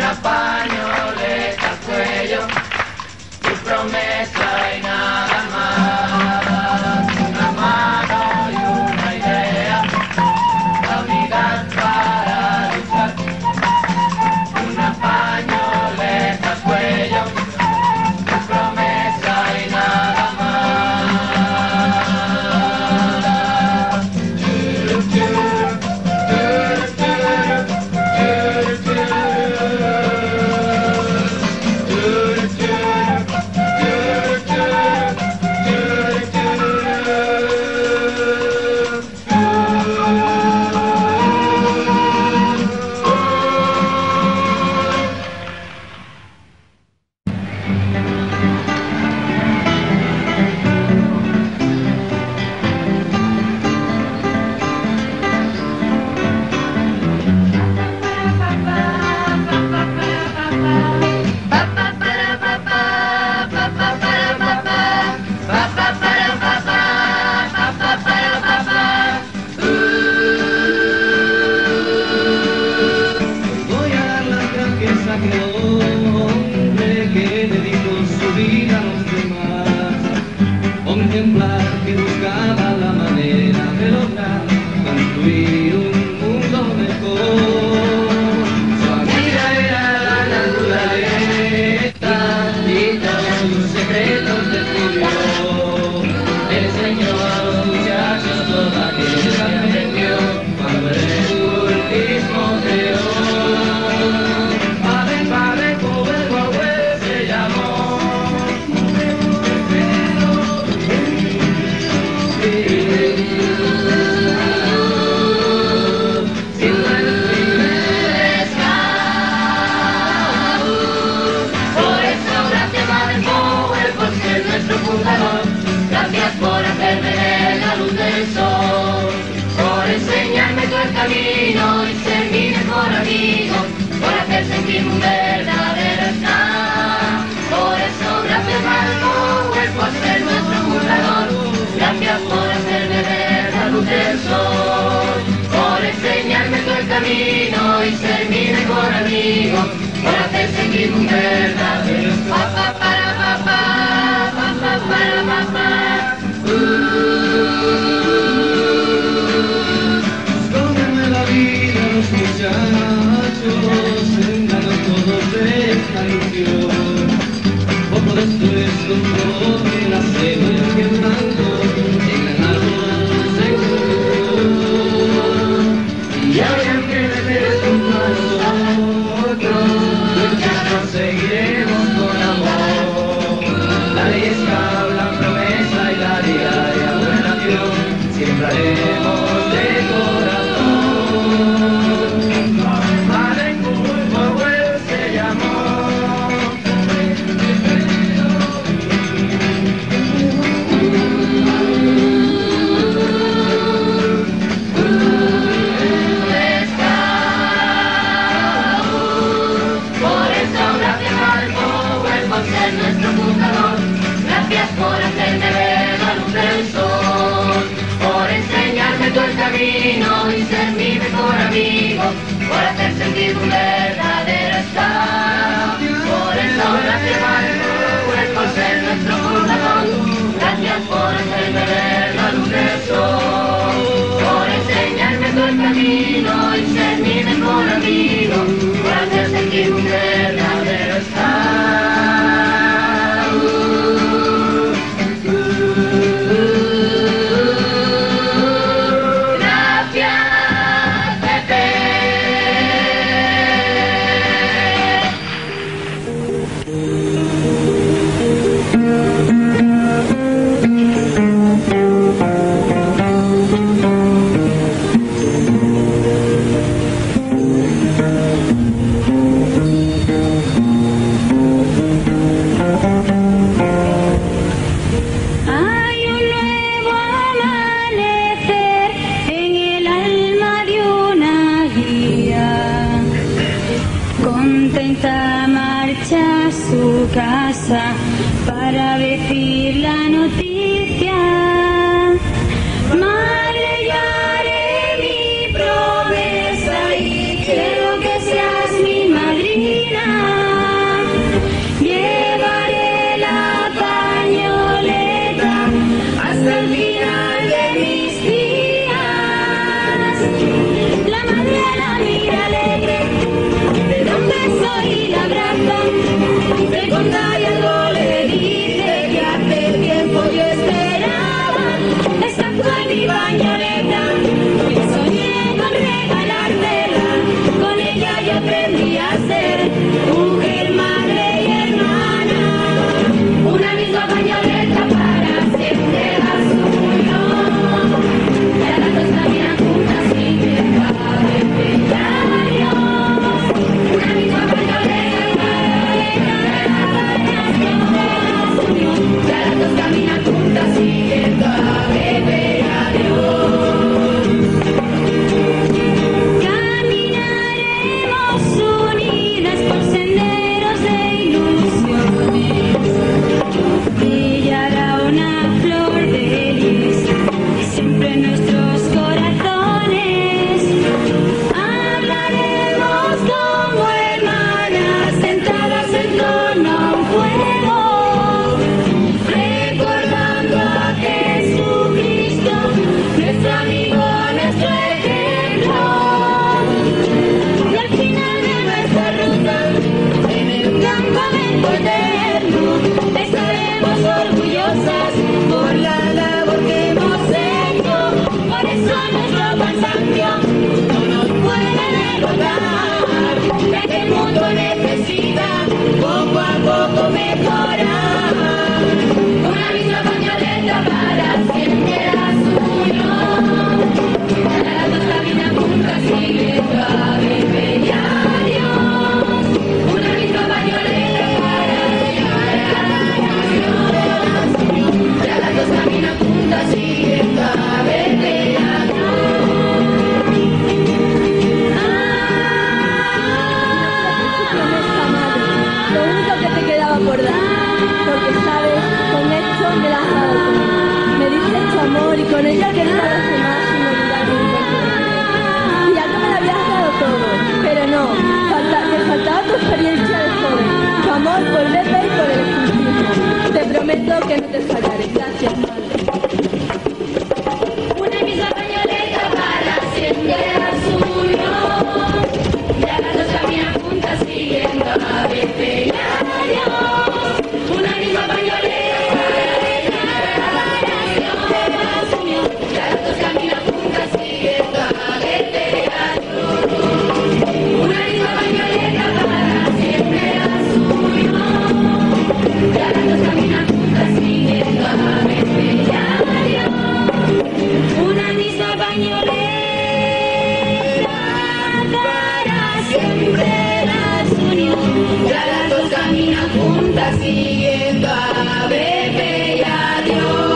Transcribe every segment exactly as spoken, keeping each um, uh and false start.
una pañoleta al cuello, tu promesa y nada más, una mano y una idea, la unidad para luchar, una pañoleta al cuello, tu promesa y nada más. Contemplar que buscaba la manera de lograr construir un mundo mejor. Su amiga era la naturaleza y todos sus secretos descubrió. Le enseñó a los muchachos todo aquello que aprendió cuando el cultismo creó. Padre, padre, joven, joven se llamó. Gracias por hacerme ver la luz del sol, por enseñarme todo el camino y ser mi mejor amigo, por hacer sentirme un verdadero star. Por eso gracias al Power por ser nuestro fundador, gracias por hacerme ver la luz del sol, por enseñarme todo el camino y ser mi mejor amigo, por hacer sentirme un verdadero star. Escóndeme la vida los muchachos, engañan todos de esta ilusión. Poco después compró la semilla que blanco en el árbol se encontró. Y ahora que le des un paso a otro, muchachos seguiremos con amor. La ley escala, la promesa y la diaria buena acción, siempre haremos de corazón. Padre Power se llamó. Por eso gracias al Power por ser nuestro fundador, gracias por hacerme ver la luz del sol, por enseñarme todo el camino y ser mi mejor amigo, por hacer sentir un verdadero star. Por eso gracias al Power por ser nuestro fundador, gracias por hacerme ver la luz del sol, por enseñarme todo el camino y ser mi mejor amigo, por hacer sentir un verdadero star. casa para decir la noticia. Madre, ya haré mi promesa y quiero que seas mi madrina. y me la has dado tú. Me diste tu amor y con ella quería a los demás sin olvidar mi encuentro. Y ya que me lo habías dado todo, pero no, falta, te faltaba tu experiencia de joven, tu amor por Lepe y por el escultismo. Te prometo que no te fallaré. Gracias, madre. Una misma pañoleta para siempre azul, ya las dos caminan juntas siguiendo a Pepe y a Dios. Una misma pañoleta para siempre azul, ya las dos caminan juntas siguiendo a Pepe y a Dios. Una misma pañoleta para siempre azul, ya las dos caminan juntas siguiendo a Pepe y a Dios. Una misma pañoleta para siempre las unió. Ya las dos caminan juntas siguiendo a Pepe y a Dios.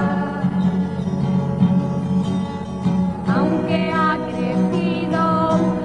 Aunque ha crecido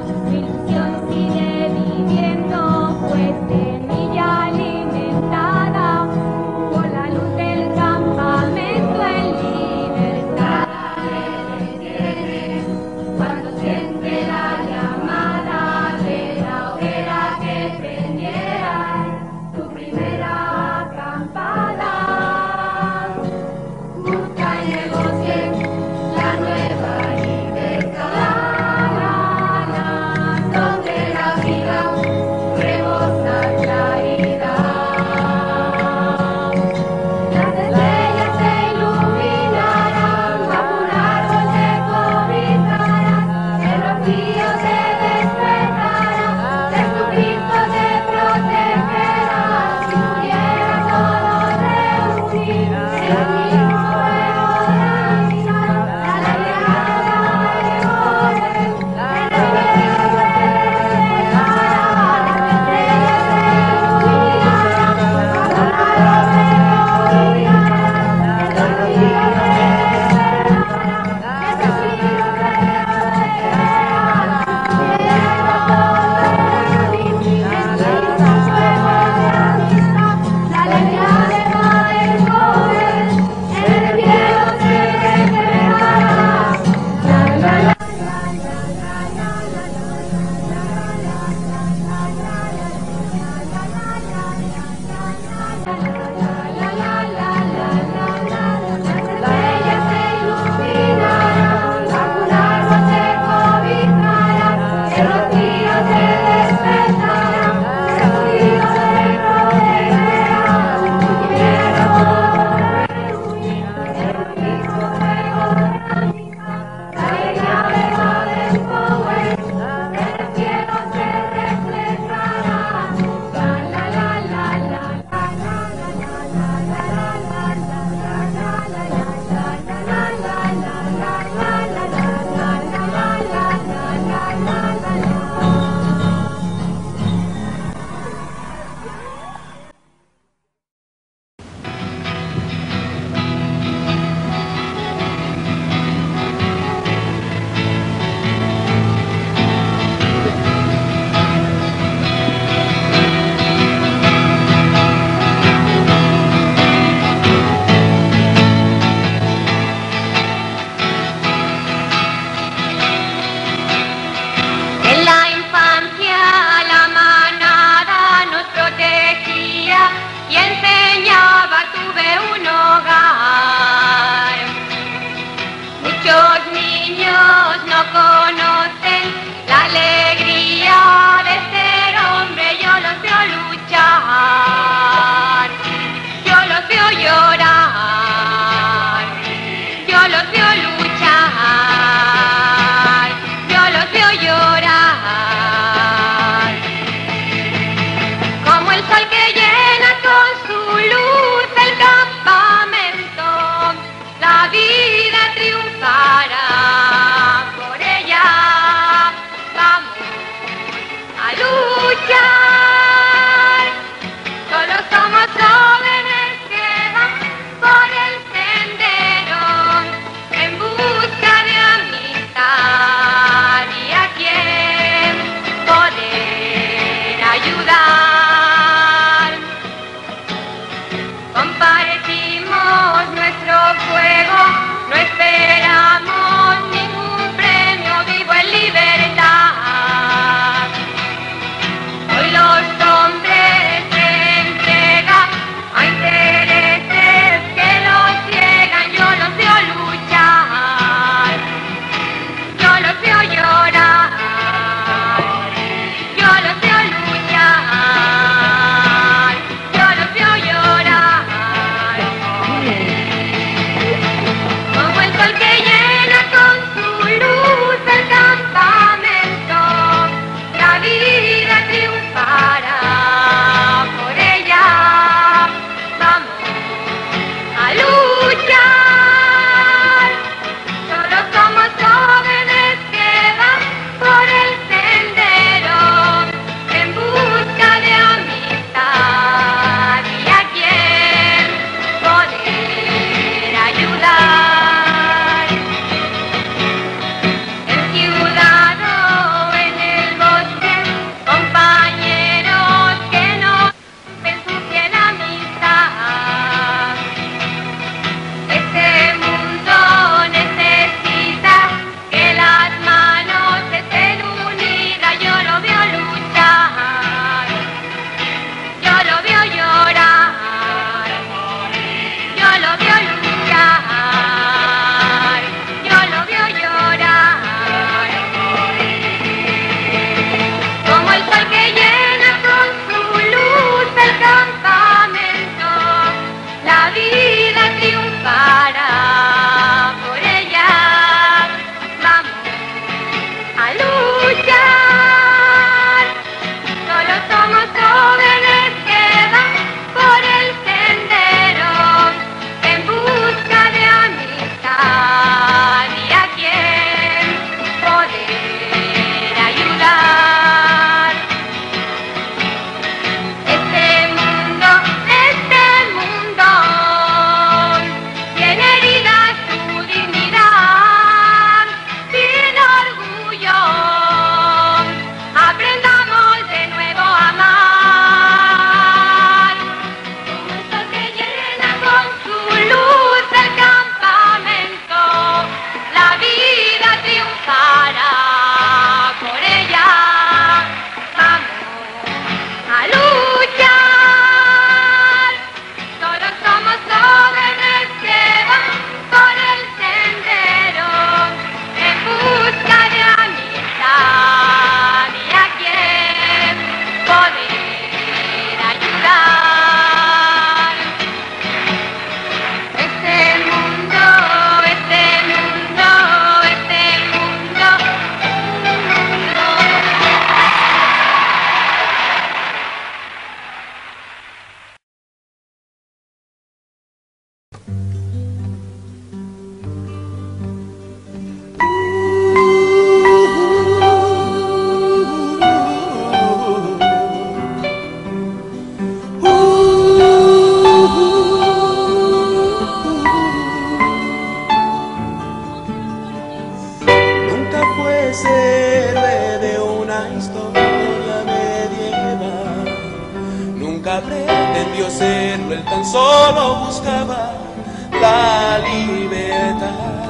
hacerlo, él tan solo buscaba la libertad.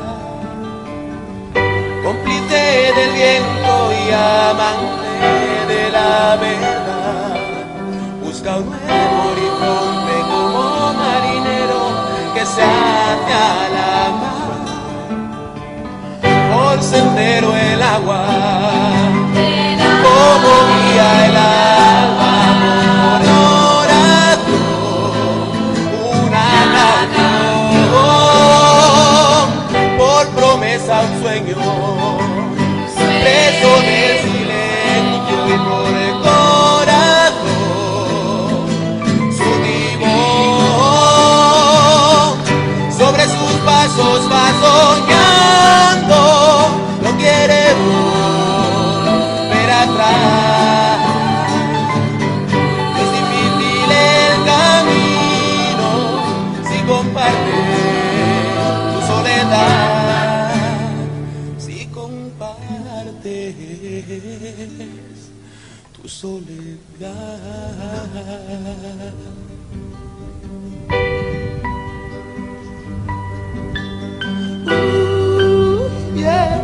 Cómplice del viento y amante de la verdad, busca un nuevo horizonte como marinero que se hace a la mar. Por sendero el agua, como guía el alma, por oración una canción, por promesa un sueño, preso del silencio y por el corazón su timón. Sobre sus pasos va soñando, no quiere volver atrás. Es difícil el camino si compartes tu soledad, si compartes tu soledad. Uh, yeah.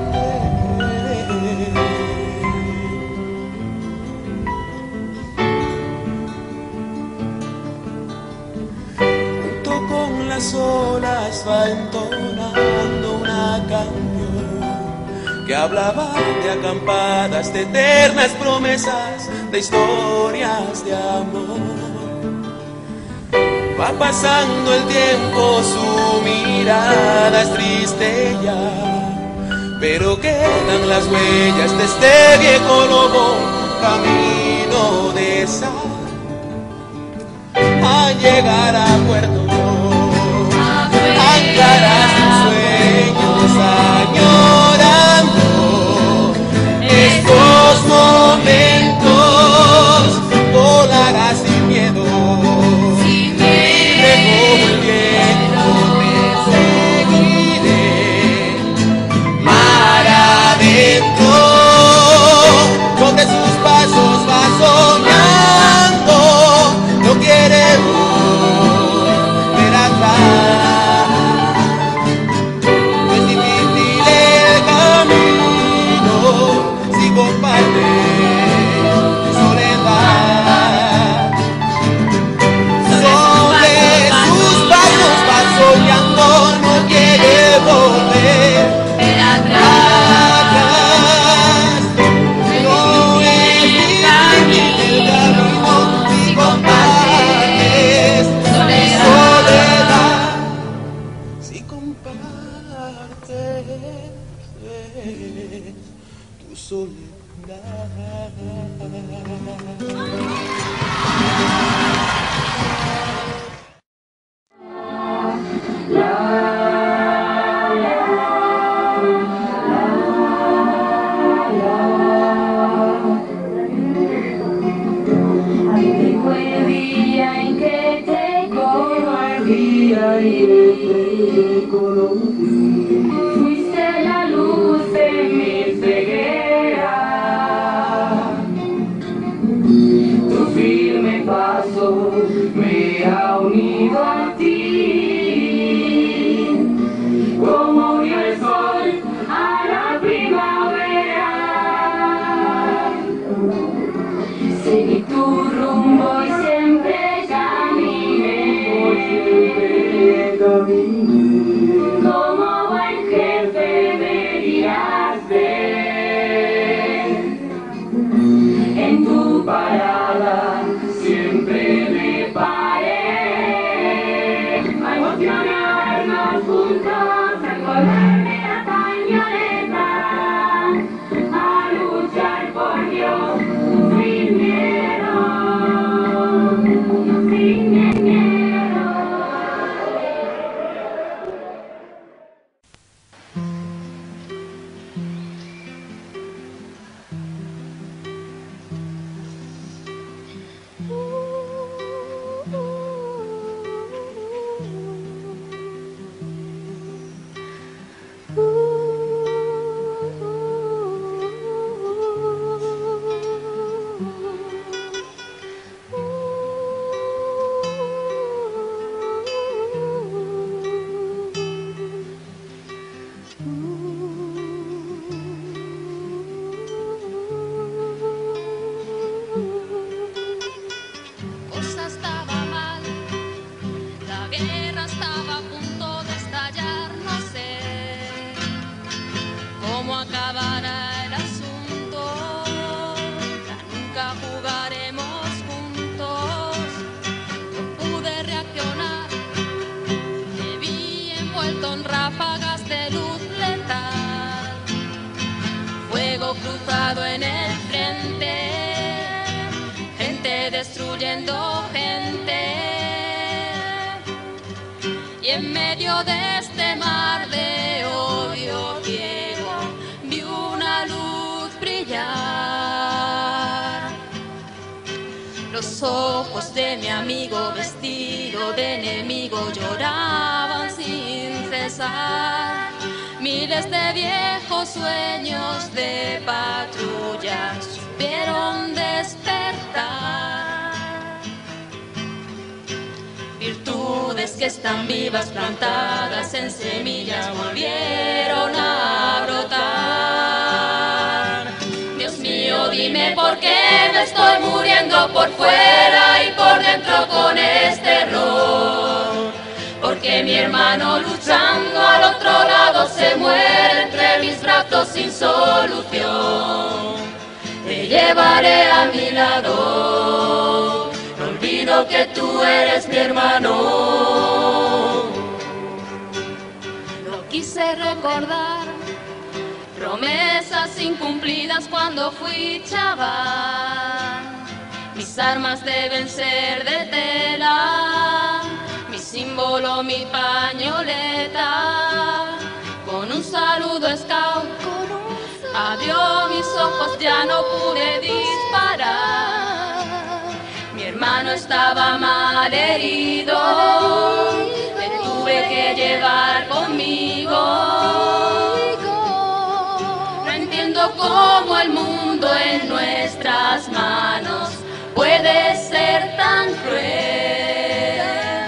Junto con las olas va entonando una canción que hablaba de acampadas, de eternas promesas, de historias de amor. Va pasando el tiempo, su mirada es triste ya, pero quedan las huellas de este viejo lobo, camino de sal, a llegar a puerto, anclarás tus sueños añorando estos momentos, volarás sin miedo. Sobre sus pasos va soñando, no quiere volver atrás. No es difícil el camino si compartes tu soledad. Sobre sus pasos va soñando, no quiere volver atrás. Tu soledad. Fue el día en que te conocí, fuiste la luz de mi ceguera, tu firme paso me ha unido a ti, como unió el sol a la primavera. Seguí tu rumbo y siempre caminé, como buen jefe deberías ver. En tu parada siempre me paré, a emocionarnos juntos, a correrme la pañoleta, a luchar por Dios sin miedo, sin miedo. destruyendo gente. Y en medio de este mar de odio ciego vi una luz brillar. Los ojos de mi amigo vestido de enemigo lloraban sin cesar. Miles de viejos sueños de patrulla supieron despertar. Virtudes que están vivas, plantadas en semillas, volvieron a brotar. Dios mío, dime por qué me estoy muriendo por fuera y por dentro con este error. Porque mi hermano luchando al otro lado se muere entre mis brazos sin solución. Te llevaré a mi lado, no olvido que tú eres mi hermano. No quise recordar promesas incumplidas cuando fui chaval. Mis armas deben ser de tela, mi símbolo, mi pañoleta, con un saludo scout, adiós mis ojos, ya no pude disparar. Mi hermano estaba mal herido, me tuve que llevar conmigo. No entiendo cómo el mundo en nuestras manos puede ser tan cruel.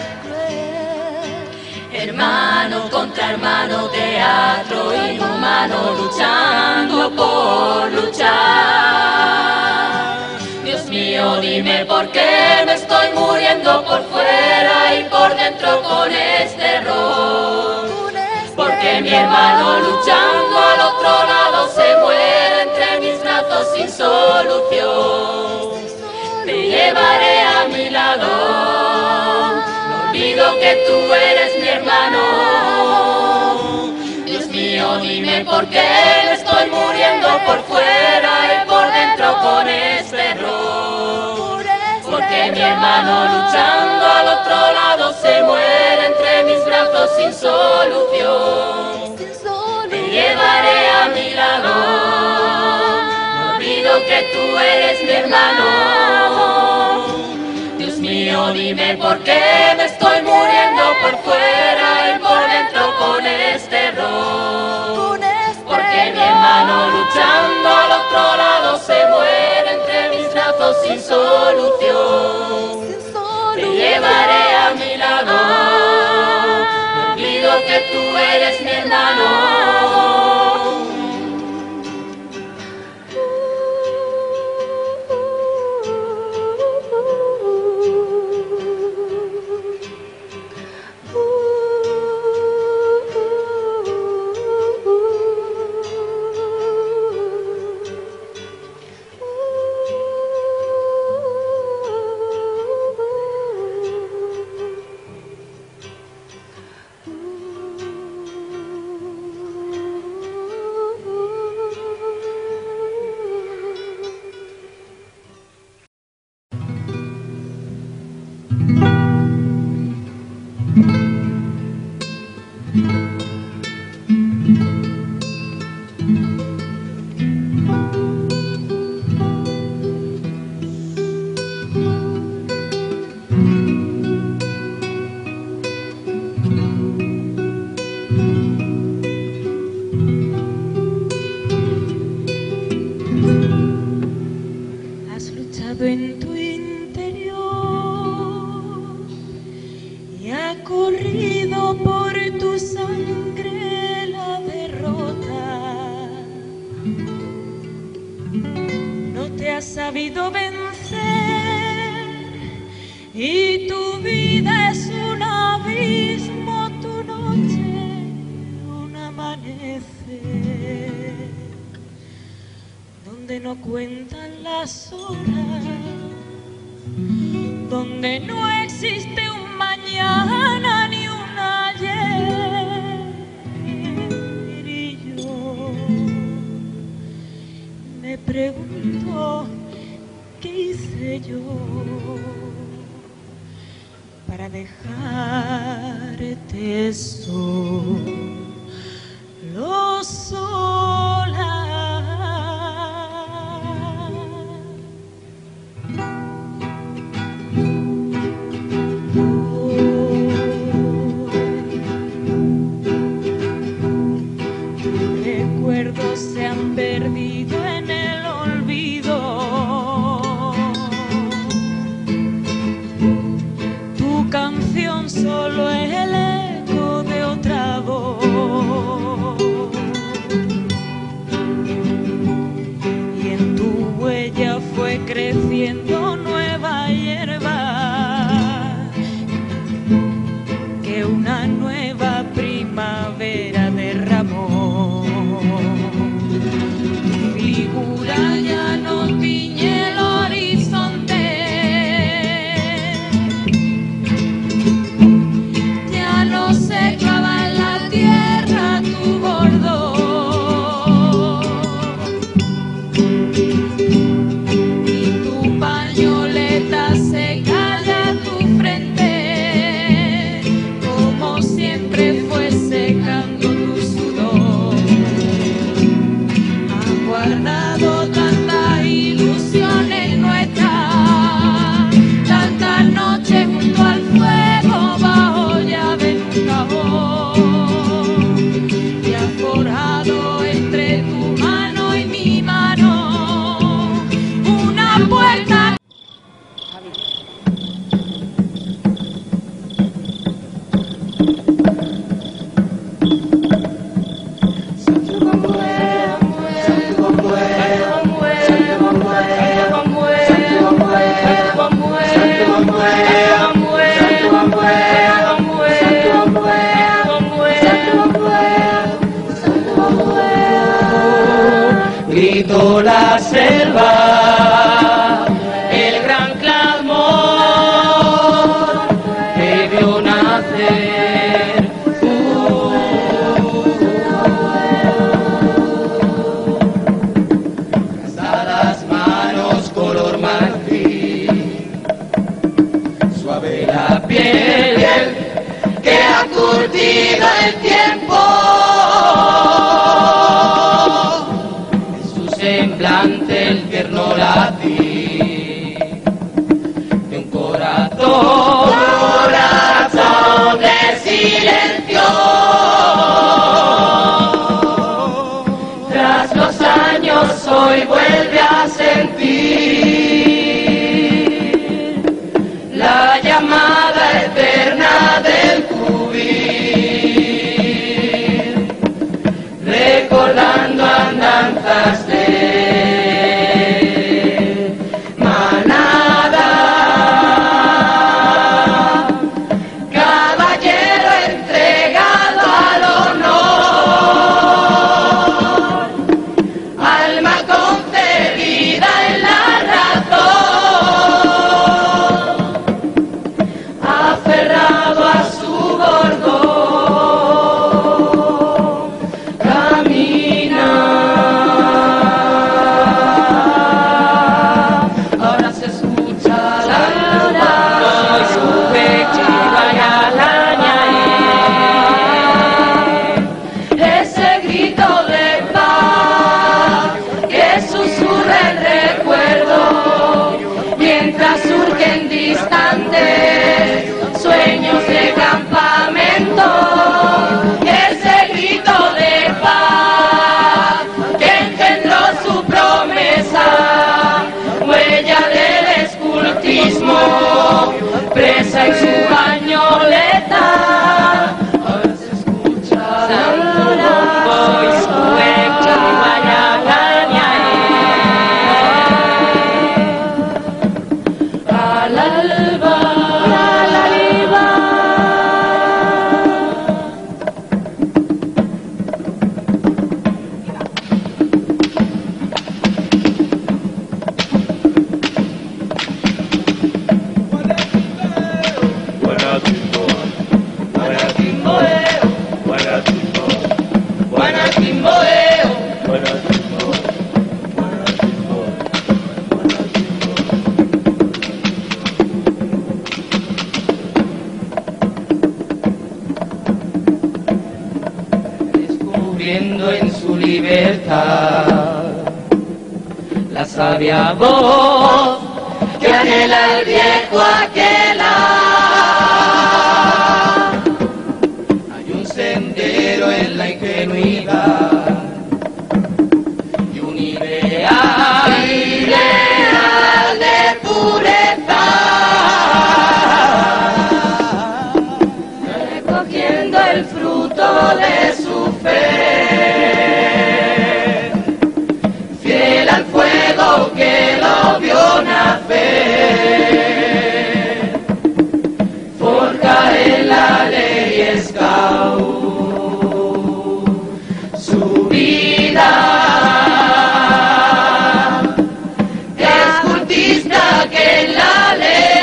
Hermano contra hermano, teatro inhumano, luchando por luchar. Dios mío, dime por qué me estoy muriendo por fuera y por dentro con este error. Porque mi hermano luchando al otro lado se muere entre mis brazos sin solución. Te llevaré a mi lado, no olvido que tú eres mi hermano. Dios mío, dime por qué me estoy muriendo por fuera y por dentro con este error. Porque mi hermano luchando al otro lado se muere entre mis brazos sin solución. Te llevaré a mi lado, no olvido que tú eres mi hermano. Dios mío, dime por qué me estoy muriendo por fuera y por dentro con este error. Porque mi hermano luchando al otro lado se muere entre mis brazos sin solución. Te llevaré a mi lado, no olvido que tú eres mi hermano. En tu interior y ha corrido por tu sangre la derrota. No te has sabido vencer y tu vida es un abismo, tu noche un amanecer donde no cuentan las horas, donde no existe un mañana ni un ayer. Y yo me pregunto qué hice hice yo para dejarte solo sola? Tus recuerdos se han perdido en el olvido. Tu canción solo es el eco de otra voz. Y en tu huella fue creciendo nueva hierba, que una nueva primavera derramó. Tu figura ya no tiñe el horizonte, ya no se clava en la tierra tu bordón, y tu pañoleta se calla tu frente, como siempre fue secando tu sudor. Has guardado tantas ilusiones nuestras, tantas noches junto al fuego bajo llave en un cajón, y has forjado entre tu mano y mi mano una puerta. Gritó la selva, el gran clamor que vio nacer. Cansadas manos color marfil, suave la piel que ha curtido el tiempo. Semblante el tierno libertad. La sabia voz que anhela el viejo aquela. Hay un sendero en la ingenuidad y un ideal, ideal de pureza, recogiendo el fruto de su fe, fiel al fuego que lo vio nacer, forja en la ley escau su vida. Es cultista que en la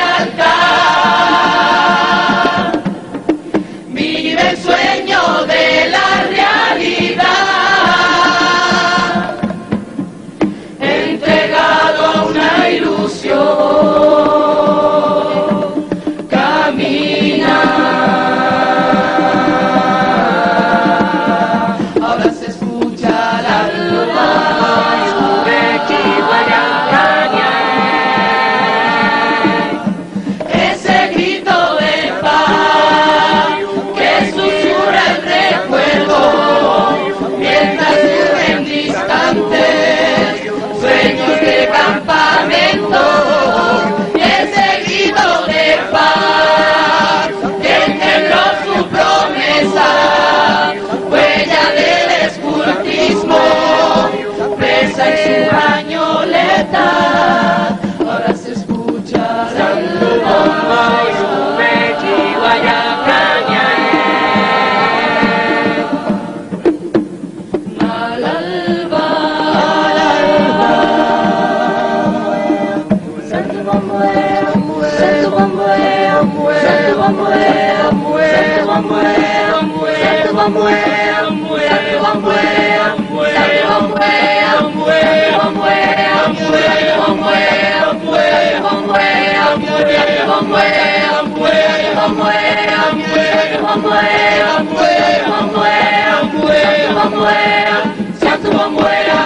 lealtad vive el sueño de la realidad, entregado a una ilusión, camina. Ahora se escucha la alba, sube Chihuahua, ese grito de paz que susurra el recuerdo mientras surgen distantes sueños de campamento. Ese grito de paz que engendró su promesa, huella del escultismo, presa en su pañoleta. Ahora se escucha Santo Bombo y sube Chihuayacaña. Al alba, al alba, Santo Bombo, Santo Bombo, Santo Bombo, Santo Bombo, Santo Bombo, Santo Bombo, Santo Bombo.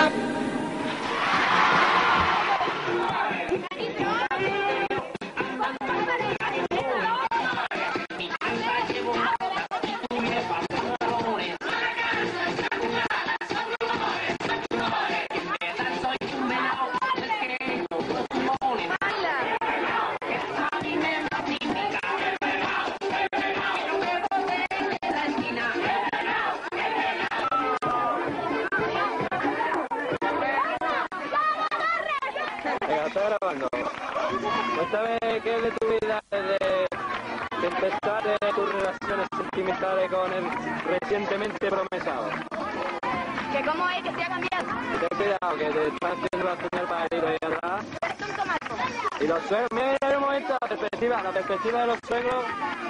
Venga, está grabando. Cuéntame qué es de tu vida desde de empezar de tus relaciones sentimentales con el recientemente promesado. ¿Que cómo es que se ha cambiado? Ten cuidado, que te están haciendo la señal para ir ahí atrás. Eres tonto, Marco. Y los suegros, mira, mira un momento, la perspectiva, la perspectiva de los suegros.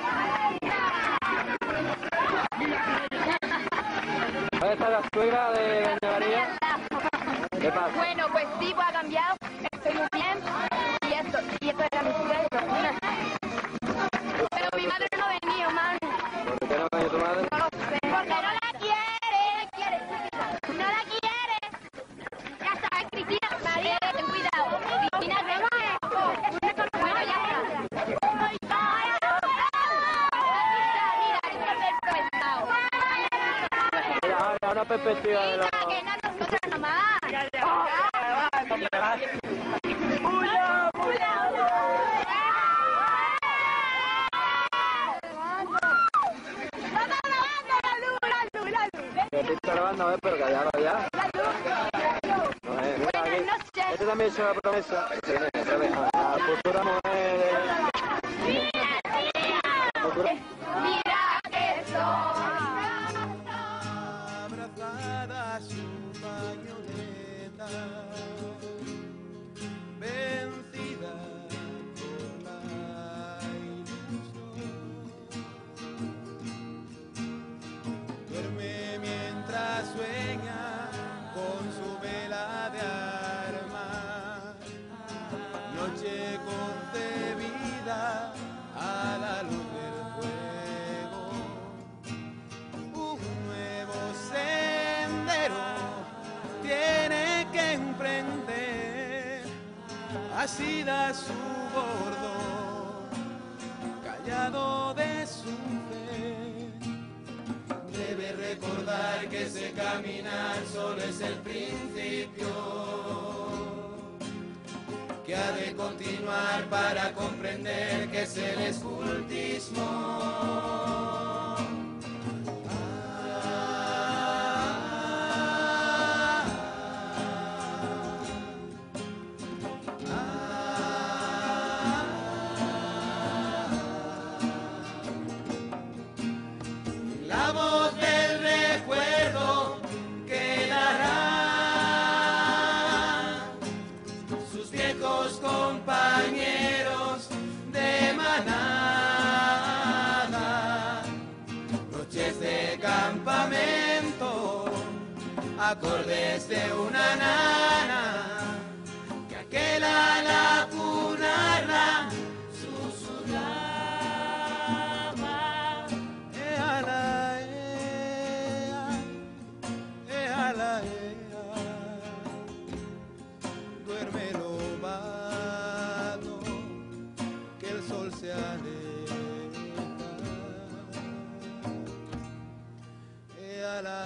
¿Dónde está la suegra de Doña María? ¿Qué pasa? Bueno, pues sí, pues ha cambiado. Estoy muy bien. Y esto, y esto era mi suegro. Pero mi madre no ha venido, man. ¿Por qué no venido tu madre? No lo sé. Porque no la quiere. quiere. No la quiere. Ya sabes, Cristina. María, ten cuidado. Cristina, tengo esto. Bueno, ya está. Mira, esto es el promesado. Mira, ahora una perspectiva de los... Que no nosotros nomás. Que te está grabando, a ver, pero callado ya. No, eh, mira, aquí. Este también es una promesa. Este viene, este viene. A la futura mujer. La futura... Mira que Abrazada a su pañoleta, vencida por la ilusión, duerme mientras sueña con su vela de armas, noche concebida a la luz del fuego, un nuevo sendero así da su bordo, callado de su fe. Debe recordar que ese caminar solo es el principio, que ha de continuar para comprender que es el escultismo. La voz del recuerdo quedará, sus viejos compañeros de manada, noches de campamento, acordes de una nana, que aquel a la cunarla susurraba. Eala, ea, eala, ea, duerme lobado, que el sol se aleja. Eala.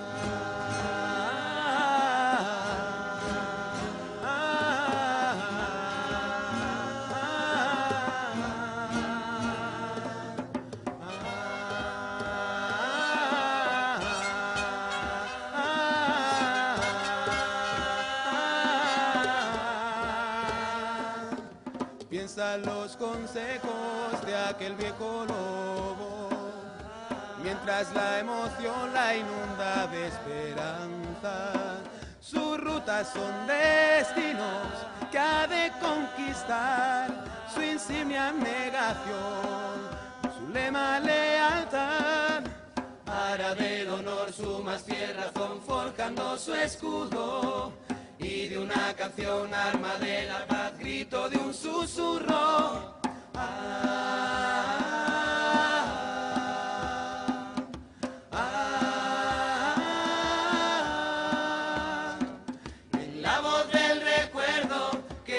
Piensa los consejos de aquel viejo lobo, mientras la emoción la inunda de esperanza. Sus rutas son destinos que ha de conquistar, su insignia negación, su lema lealtad. Hará del honor su más fiel razón, forjando su escudo, y de una canción arma de la paz, grito de un susurro. Ah, ah, ah, en la voz del recuerdo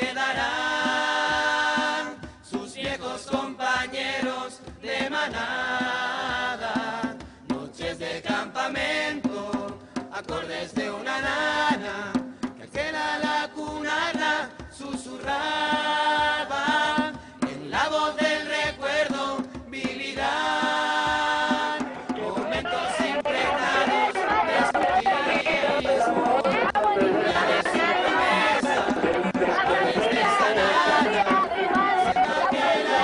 quedarán sus viejos compañeros de manada, noches de campamento, acordes de una nana, que la lacunarla susurraba. En la voz del recuerdo vivirán momentos impregnados de escultismo, de su promesa, después de sanar, siendo que la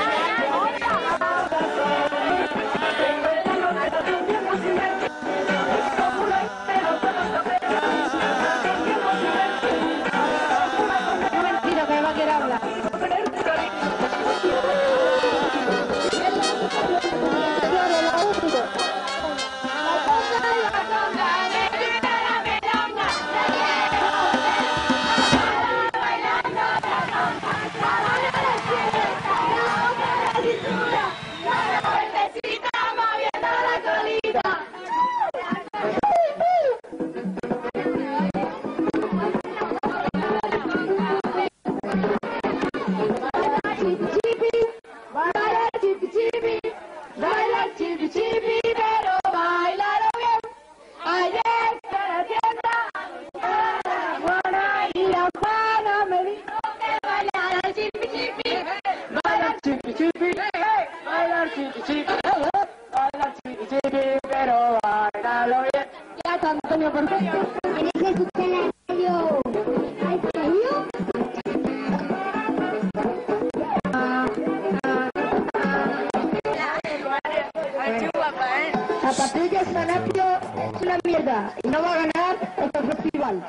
La patrulla Sanapio es una mierda y no va a ganar este festival.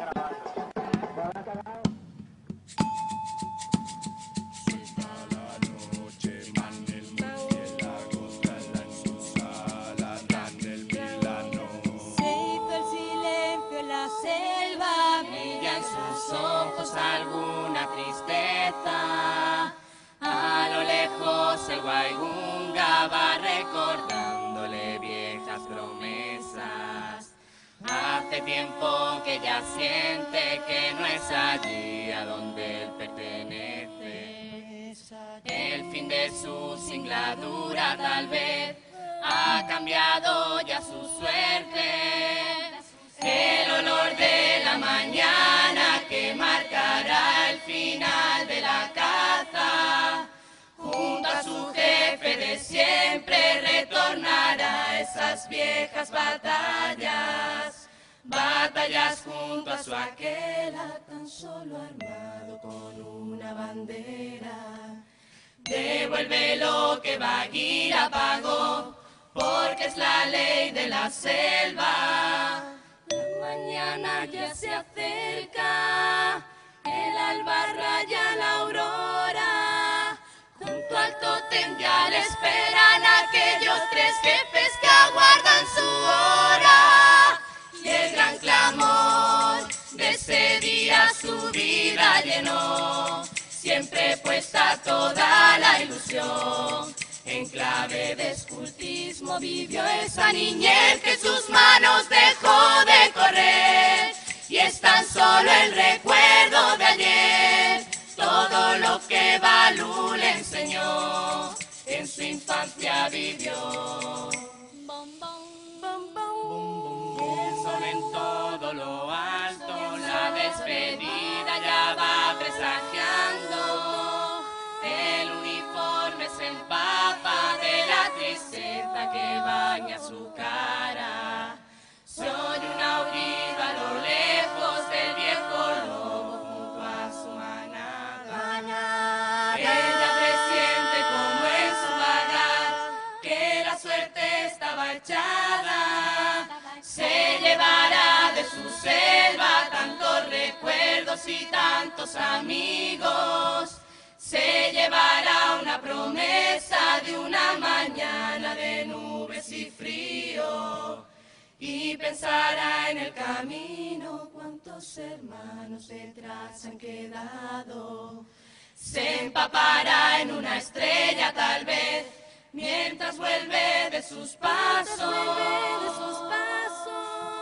Alguna tristeza, a lo lejos el Waigunga va recordándole viejas promesas. Hace tiempo que ya siente que no es allí a donde él pertenece. pena dura tal vez ha cambiado ya su suerte. El olor de la mañana que marcará el final de la caza, junto a su jefe de siempre retornará a esas viejas batallas, batallas junto a su aquela tan solo armado con una bandera. Devuelve lo que Bagheera pagó, porque es la ley de la selva. La mañana ya se acerca, el alba raya la aurora. Junto al tótem ya le esperan aquellos tres jefes que aguardan su hora. Y el gran clamor de ese día su vida llenó, siempre puesta toda la ilusión. En clave de escultismo vivió esa niñez que sus manos dejó de correr. Y es tan solo el recuerdo de ayer, todo lo que Balú le enseñó, en su infancia vivió. El sol en todo lo alto, la despedida ya va presagiando. El uniforme se empapa de la tristeza que baña su cara. Se oye un aullido a lo lejos del viejo lobo junto a su manada. Ella presiente como en su vagar que la suerte estaba echada. Se llevará de su selva tantos recuerdos y tantos amigos. Se llevará una promesa de una mañana de nubes y frío. Y pensará en el camino cuántos hermanos detrás han quedado. Se empapará en una estrella tal vez, mientras vuelve de sus pasos. Vuelve de sus pasos.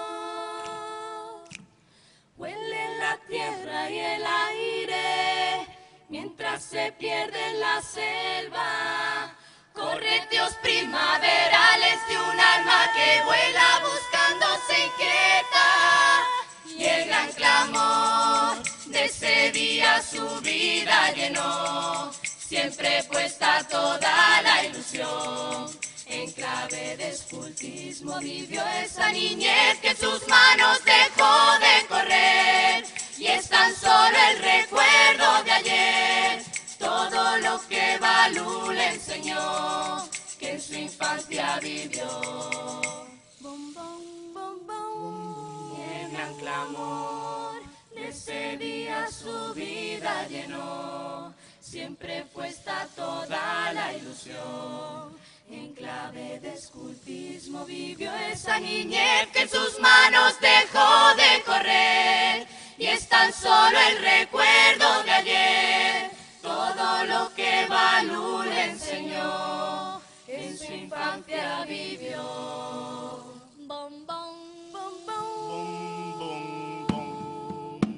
Huele la tierra y el aire, mientras se pierde en la selva. Correteos primaverales de un alma que vuela buscándose inquieta. Y el gran clamor de ese día su vida llenó, siempre puesta toda la ilusión. En clave de escultismo vivió esa niñez que en sus manos dejó de correr. Y es tan solo el recuerdo de ayer, todo lo que Balú le enseñó, que en su infancia vivió. Bom, bom, bom, bom. Y el gran clamor de ese día su vida llenó, siempre puesta toda la ilusión. En clave de escultismo vivió esa niñez que en sus manos dejó de correr. Y es tan solo el recuerdo de ayer, todo lo que Balú le enseñó, en su infancia vivió. Bom, bom, bom, bom. Bom, bom, bom.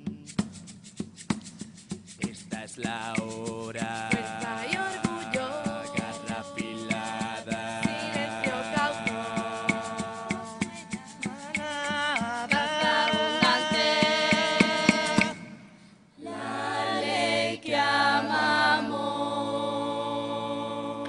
Esta es la hora. Fuerza y orgullo. Garra afilada. Silencio cauto. Manada abundante. La ley que amamos.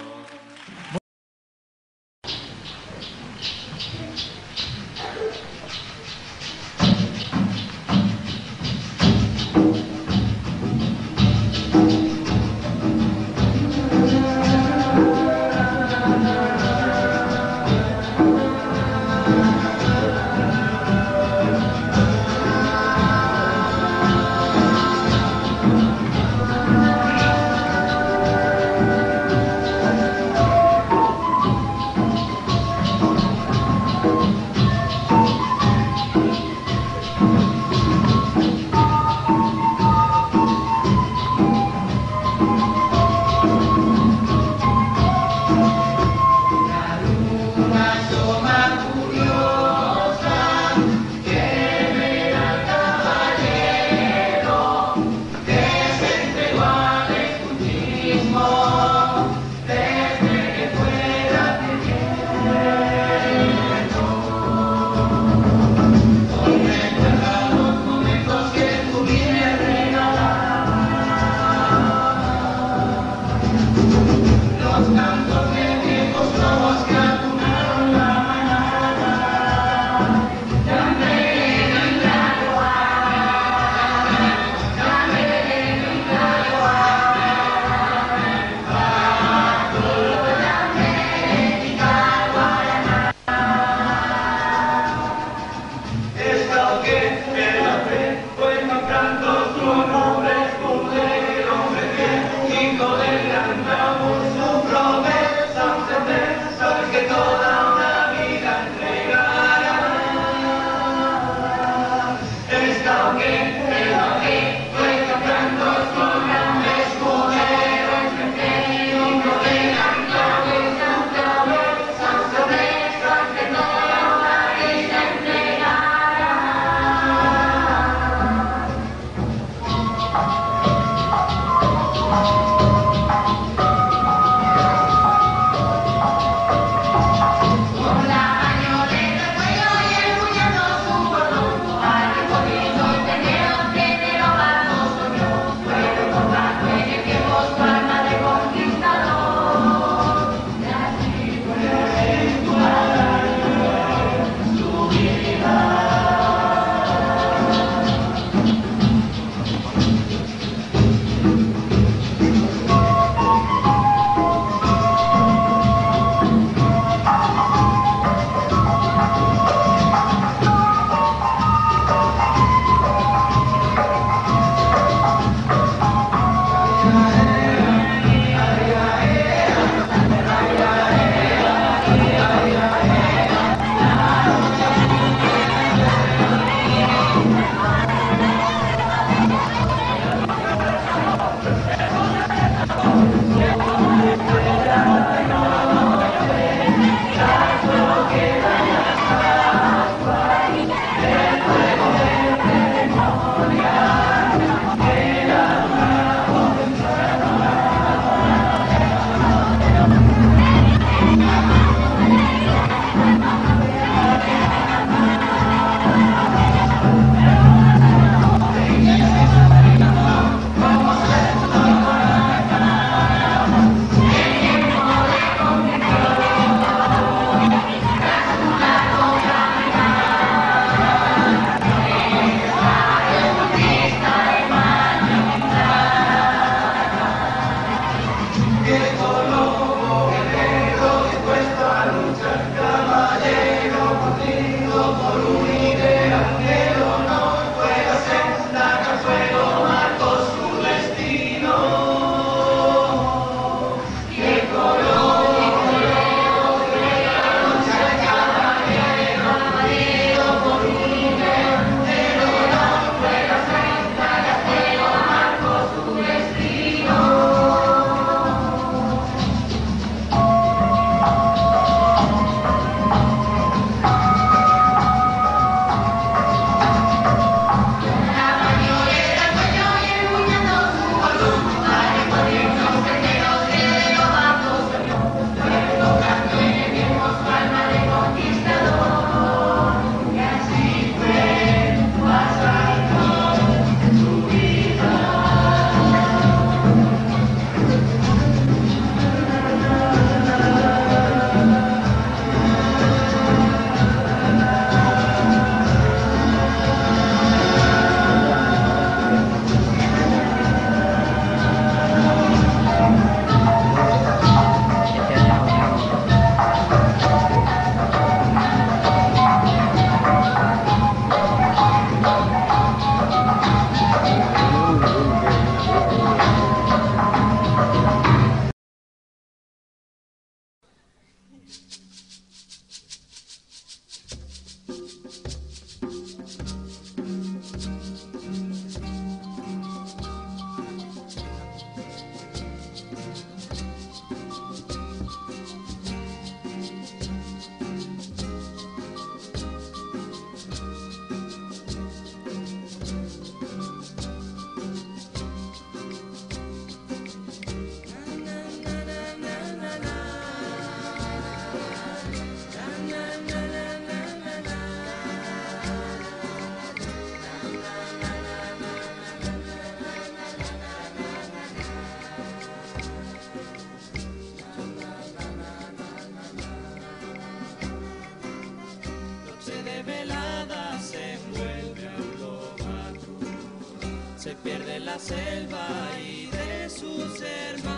pierde en la selva y de sus hermanos.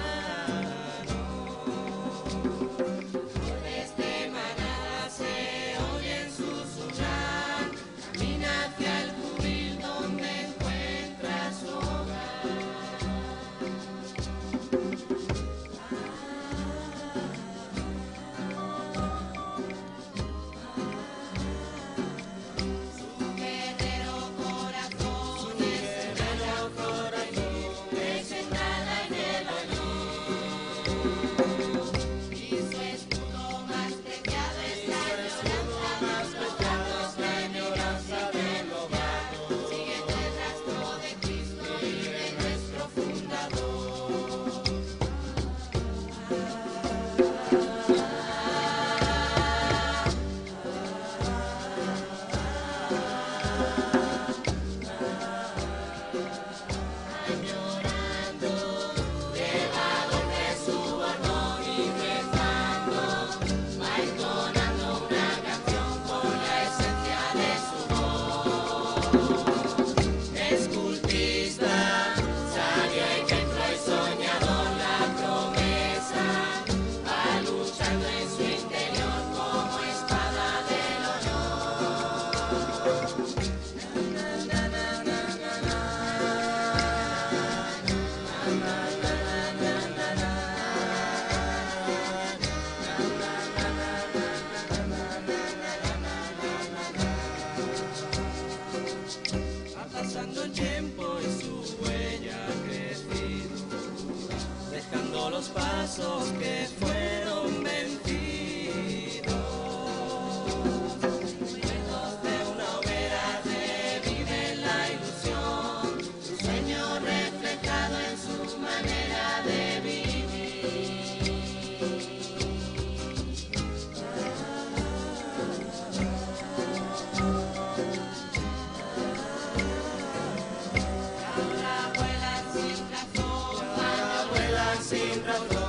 Voces de manada se oyen susurrar, camina hacia el cubil donde encuentra su hogar. Los pasos que fueron vencidos, recuerdos de una hoguera revive la ilusión, su sueño reflejado en su manera de vivir. Ahora vuelan sin razón, ahora vuelan sin razón.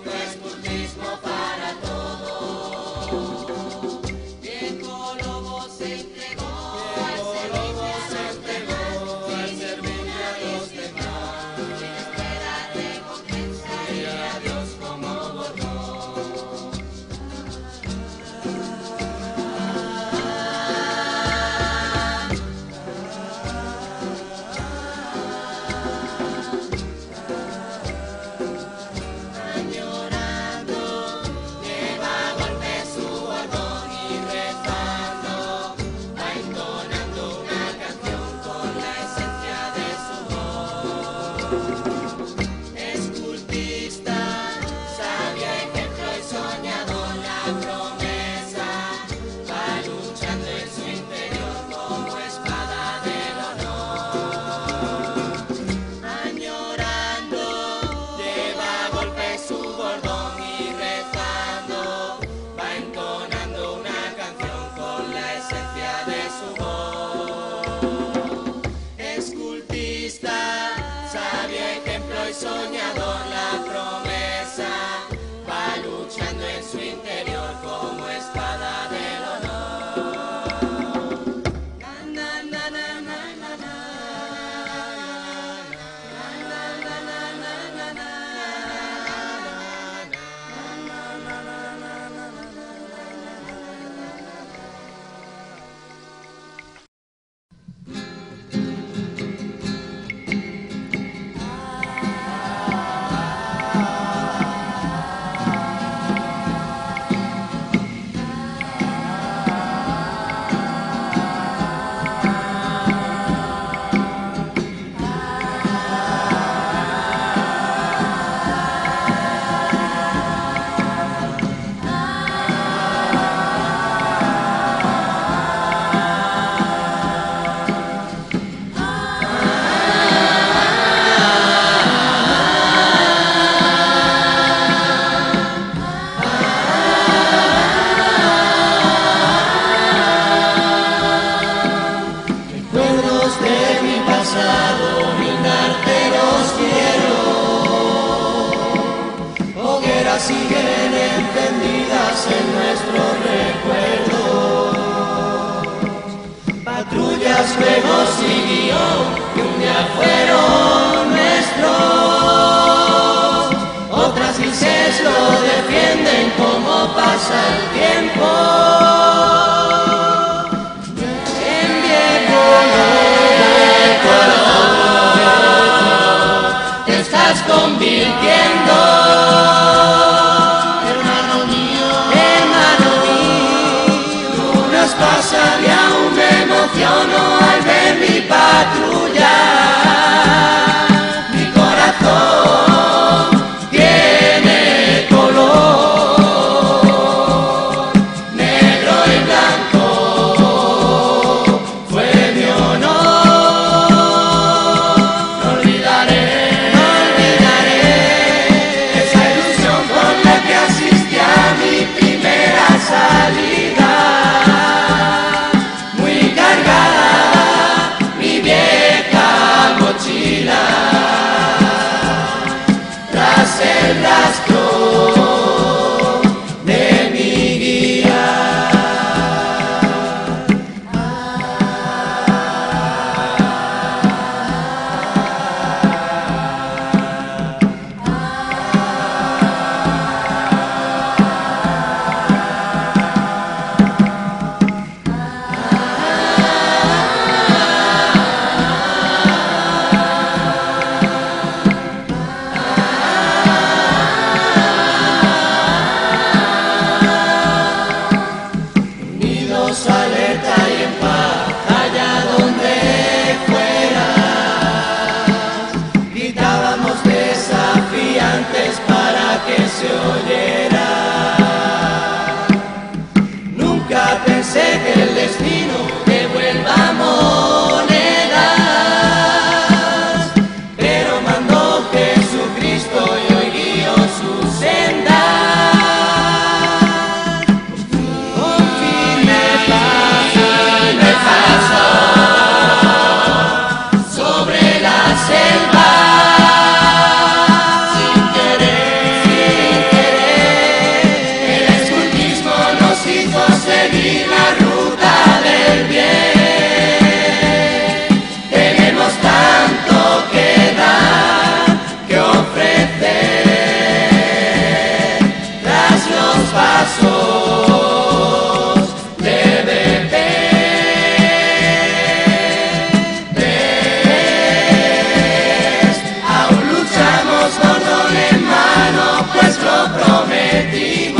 Soñador, la promesa va luchando en su interior como espada del honor. Na, na, na, na, na, na, na. Siguen encendidas en nuestros recuerdos, patrullas, juegos y guión, y un día ya fueron nuestros, otras dices lo defienden como pasa el tiempo. En viejo color te estás convirtiendo. Pasa y aún me emociono al ver mi patrulla. Mi corazón tiene color negro y blanco. Fue mi honor. No olvidaré, no olvidaré esa ilusión con la que asistí a mi primera salida. Tras el rastro de mi guía. Alerta y en paz, allá donde fueras, gritábamos desafiantes para que se oyera. Nunca pensé que el destino devuelva monedas, pero mandó Jesucristo y hoy guío su senda. Seguir la ruta del bien. Tenemos tanto que dar, que ofrecer. Tras los pasos de bebés, aún luchamos cordón en mano, pues lo prometimos.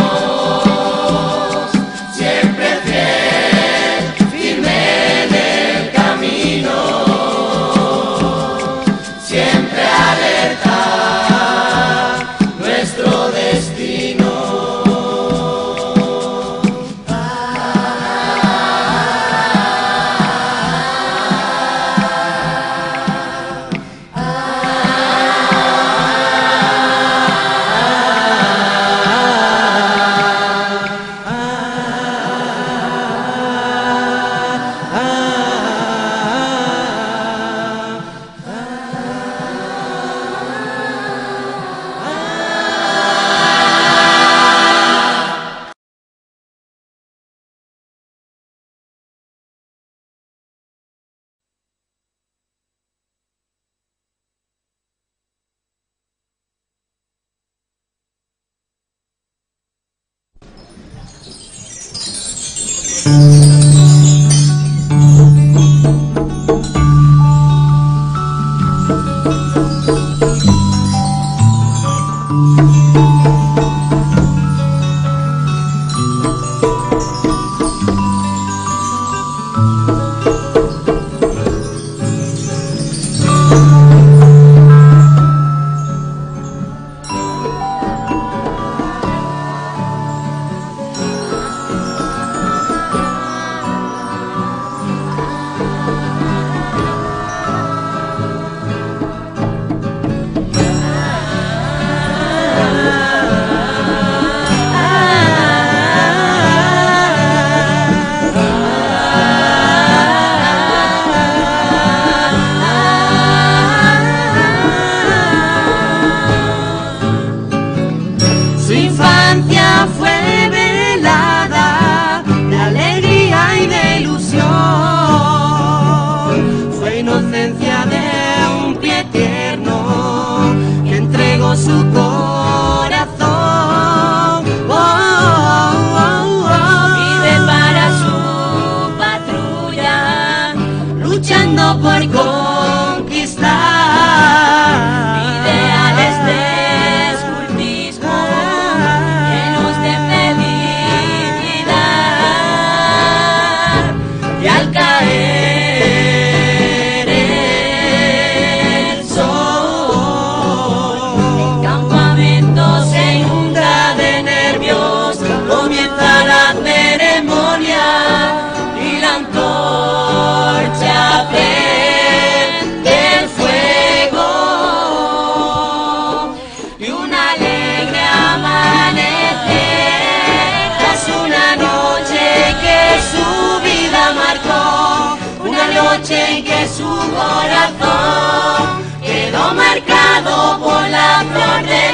noche en que su corazón quedó marcado por la flor de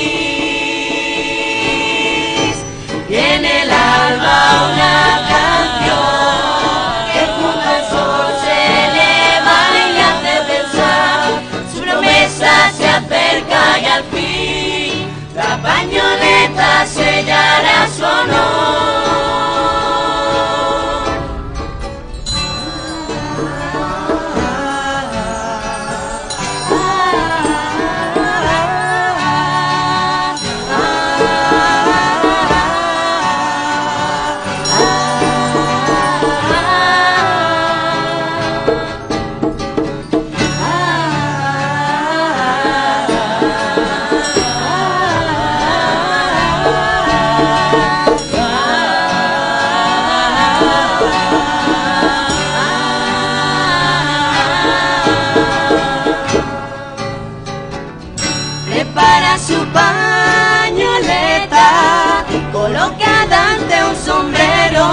lis. Y en el alba una canción que junto al sol se eleva y hace pensar. Su promesa se acerca y al fin la pañoleta sellará su honor. Prepara su pañoleta colocada ante un sombrero,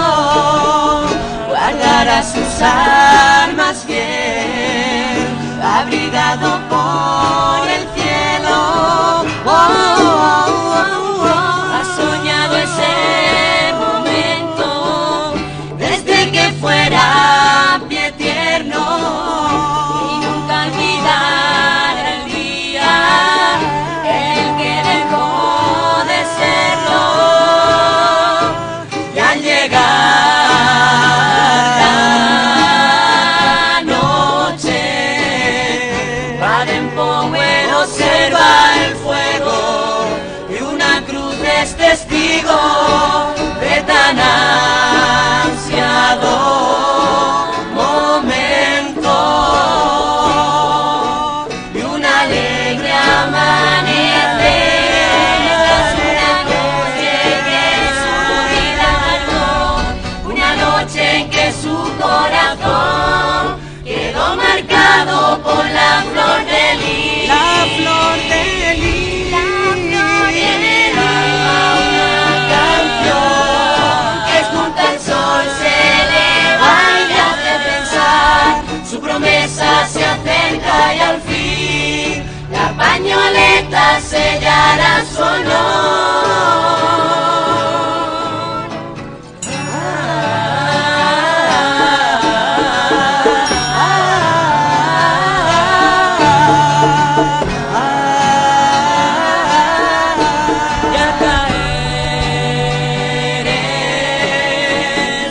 guardará sus armas bien, abrigado por el cielo. Oh, oh, oh, oh. Ha soñado ese momento desde que fuera pie tierno y nunca olvidará el día el que dejó de serlo. Y al llegar la noche, Baden-Powell observa el fuego y una cruz es testigo de tan ansiado momento. Y un alegre amanecer tras una noche que su vida marcó, una noche en que su corazón quedó marcado por la flor de lis. La flor de lis. La flor de lis. Una canción que junto al sol se eleva y hace pensar. Su promesa se acerca y al fin la pañoleta sellará su honor. Y al caer el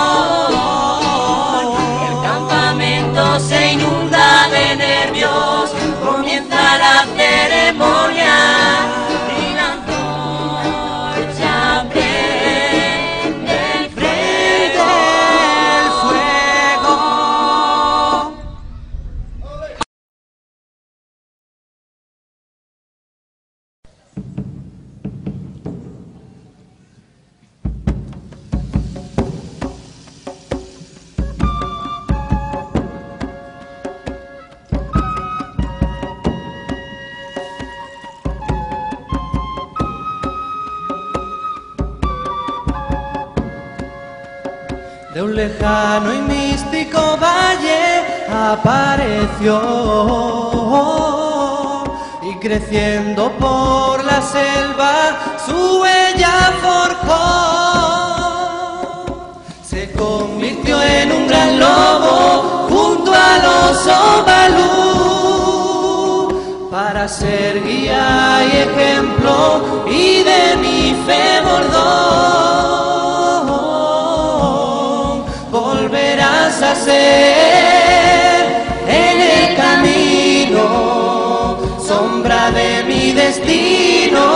sol, el campamento se inunda de nervios, comienza la ceremonia y la antorcha prende el fuego. De un lejano y místico valle apareció y creciendo por la selva su huella forjó. Se convirtió en un gran lobo junto al oso Balú para ser guía y ejemplo y de mi fe bordó. Volverás a ser en el camino sombra de mi destino.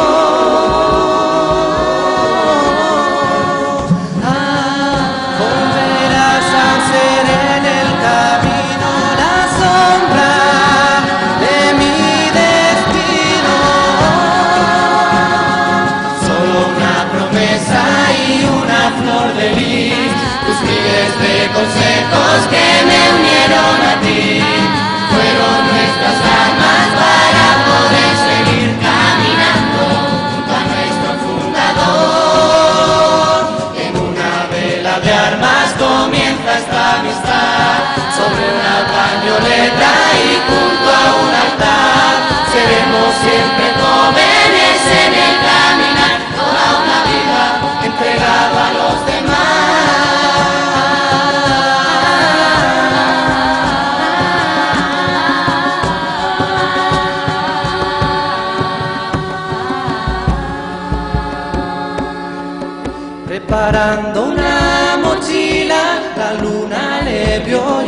Ah, volverás a ser en el camino la sombra de mi destino. Preparando una mochila, la luna le vio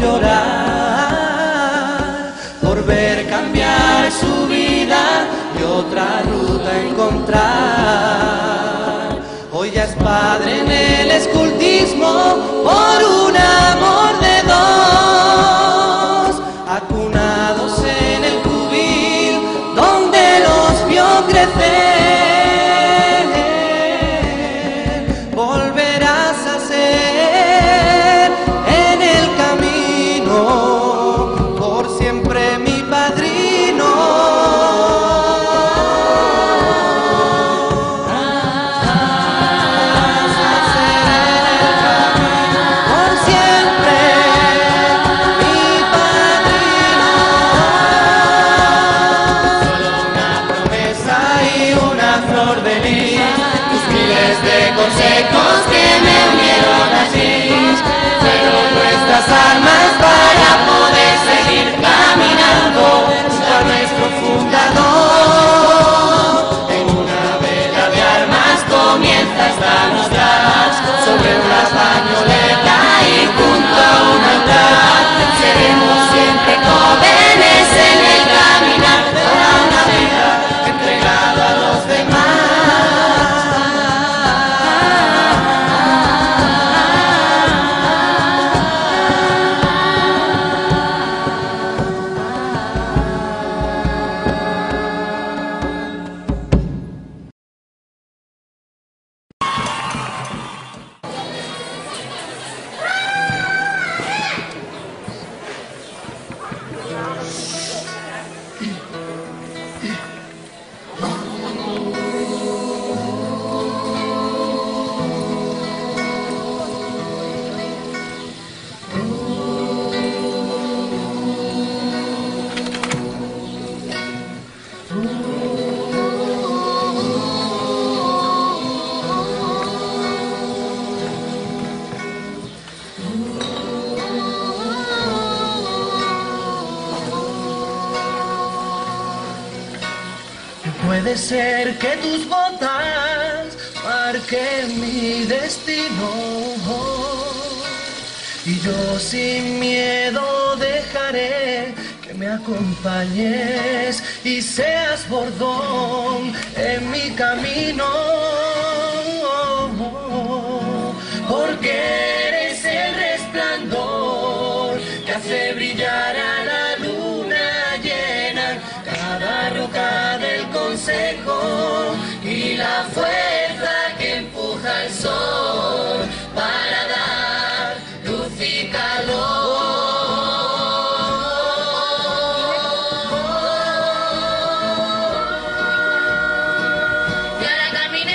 llorar por ver cambiar su vida y otra ruta encontrar. Hoy ya es padre en el escultismo por un amor de dos, acunados en el cubil donde los vio crecer. Consejos que me unieron allí fueron nuestras almas para poder seguir caminando junto a nuestro fundador. En una vela de armas comienza esta amistad sobre una pañoleta y junto a un altar seremos siempre jóvenes en el caminar toda una vida entregado a los demás. Puede ser que tus botas marquen mi destino y yo sin miedo dejaré que me acompañes y seas bordón en mi camino, porque eres el resplandor que hace brillar a la luna llena cada roca del consejo y la fuerza que empuja el sol para dar luz y calor. Y ahora camina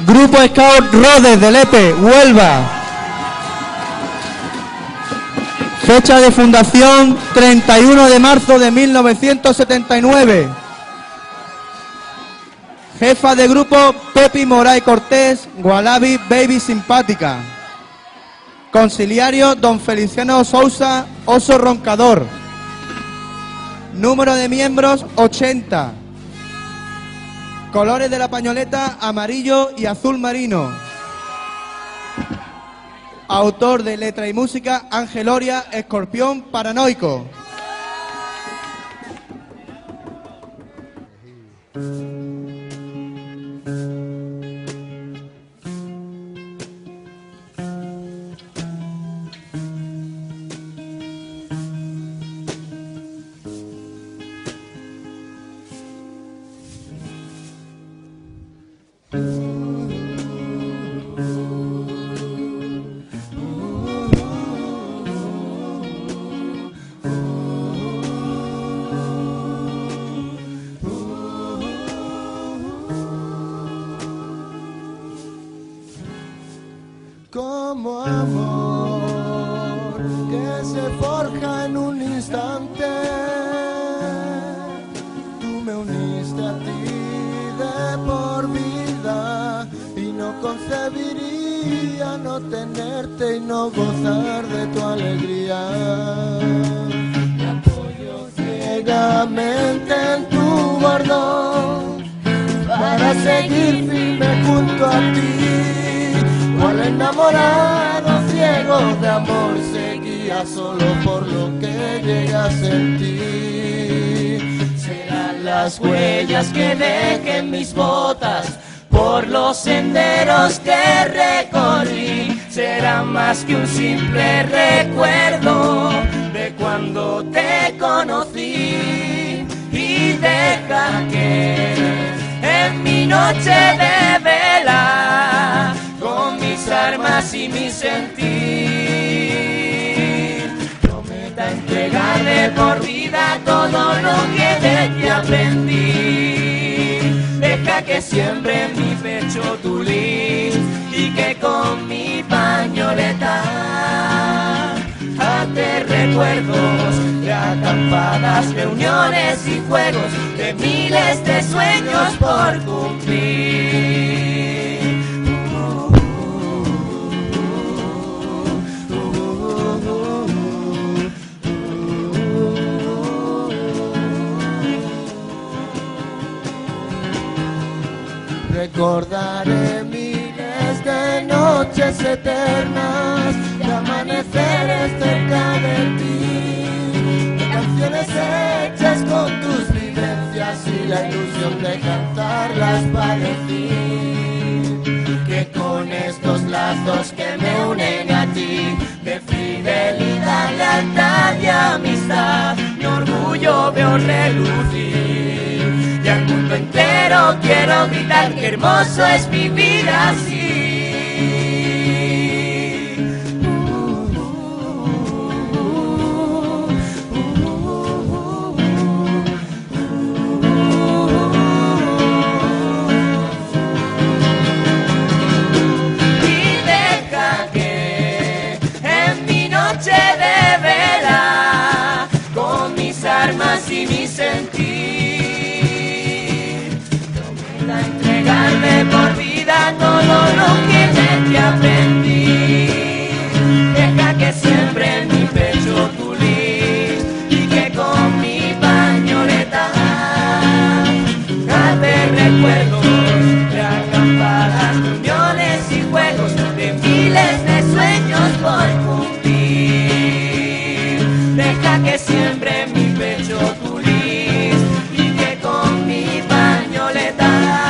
Grupo Scout Rodes de Lepe, Huelva. Fecha de fundación treinta y uno de marzo de mil novecientos setenta y nueve. Jefa de grupo Pepi Moray Cortés, Gualabi Baby Simpática. Conciliario don Feliciano Sousa, Oso Roncador. Número de miembros ochenta. Colores de la pañoleta amarillo y azul marino. Autor de letra y música Ángel Oria, Escorpión Paranoico. Como amor que se forja en un instante, tú me uniste a ti de por vida y no concebiría no tenerte y no gozar de tu alegría. Me apoyo ciegamente en tu bordón para seguir firme junto a ti. Cual enamorado ciego de amor seguía solo por lo que llega a sentir. Serán las huellas que dejen mis botas por los senderos que recorrí. Será más que un simple recuerdo de cuando te conocí. Y deja que en mi noche de vela con mis armas y mi sentir prometa entregarle por vida todo lo que de ti aprendí. Deja que siempre en mi pecho tu luz y que con mi pañoleta ante recuerdos de acampadas, reuniones y juegos, de miles de sueños por cumplir. Recordaré miles de noches eternas, de amaneceres cerca de ti, de canciones hechas con tus vivencias y la ilusión de cantarlas para decir que con estos lazos que me unen a ti, de fidelidad, lealtad y amistad, mi orgullo veo relucir. Y al mundo entero quiero gritar que hermoso es vivir así. Y deja que en mi noche de vela con mis armas y mi sentir entregarme por vida todo lo que de ti aprendí. Deja que siempre en mi pecho tu luz y que con mi pañoleta hace recuerdos de acampadas, reuniones y juegos, de miles de sueños por cumplir. Deja que siempre en mi pecho tu luz y que con mi pañoleta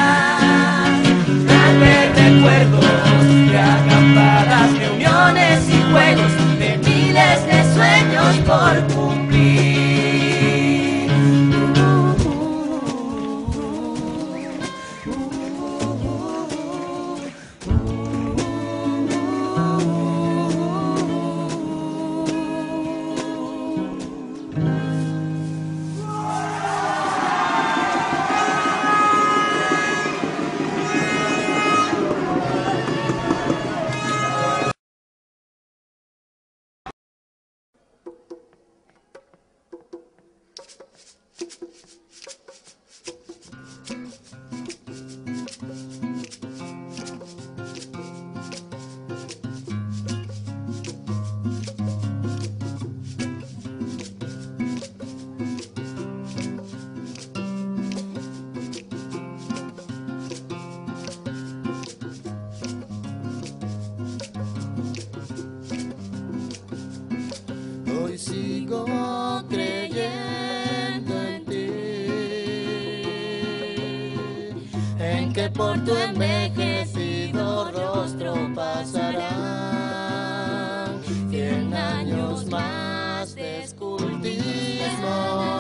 recuerdos de acampadas, reuniones y juegos, de miles de sueños por cumplir. sigo creyendo en ti, en que por tu envejecido rostro pasarán cien años más de escultismo.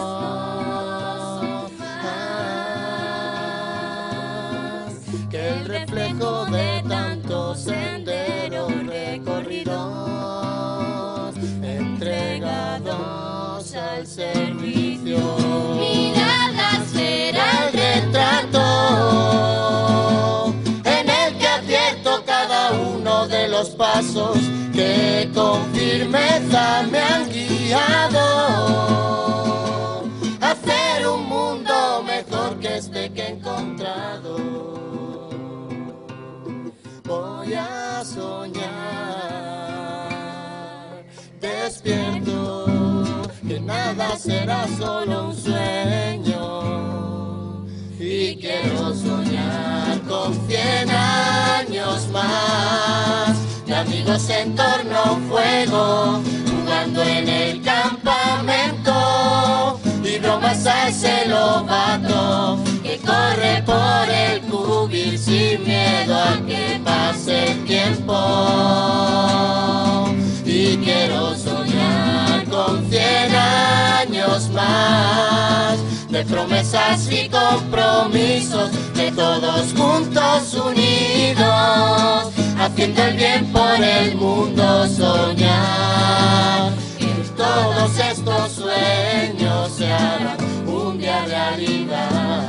Que el reflejo de tantos senderos recorridos, entregados al servicio. Mirada será El retrato en el que advierto cada uno de los pasos que con firmeza me han guiado a hacer un mundo mejor que este que he encontrado. Voy a soñar despierto, que nada será solo un sueño, y quiero soñar con cien años más de amigos en torno a un fuego, jugando en el campamento, y bromas a ese lobato que corre por el cubil sin miedo a que pase el tiempo. Y quiero soñar con cien años más de promesas y compromisos, de todos juntos unidos, haciendo el bien por el mundo, soñar que todos estos sueños se harán un día realidad.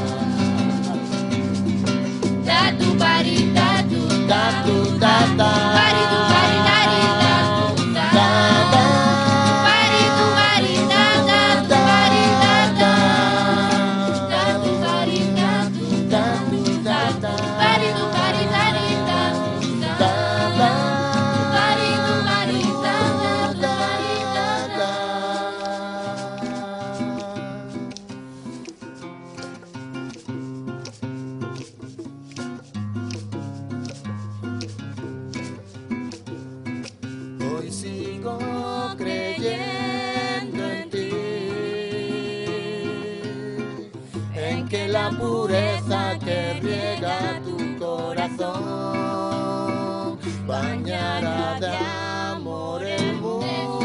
Tatu pari tatu Tatu tata pari tu pari tari tatu tata pari tu pari tata pari tata tatu pari tatu Tatu tata pari tu pari tari tatu tata pari tu pari tata pari tata. Hoy sigo creyendo en ti, en que la pureza que riega tu corazón bañará de amor el mundo.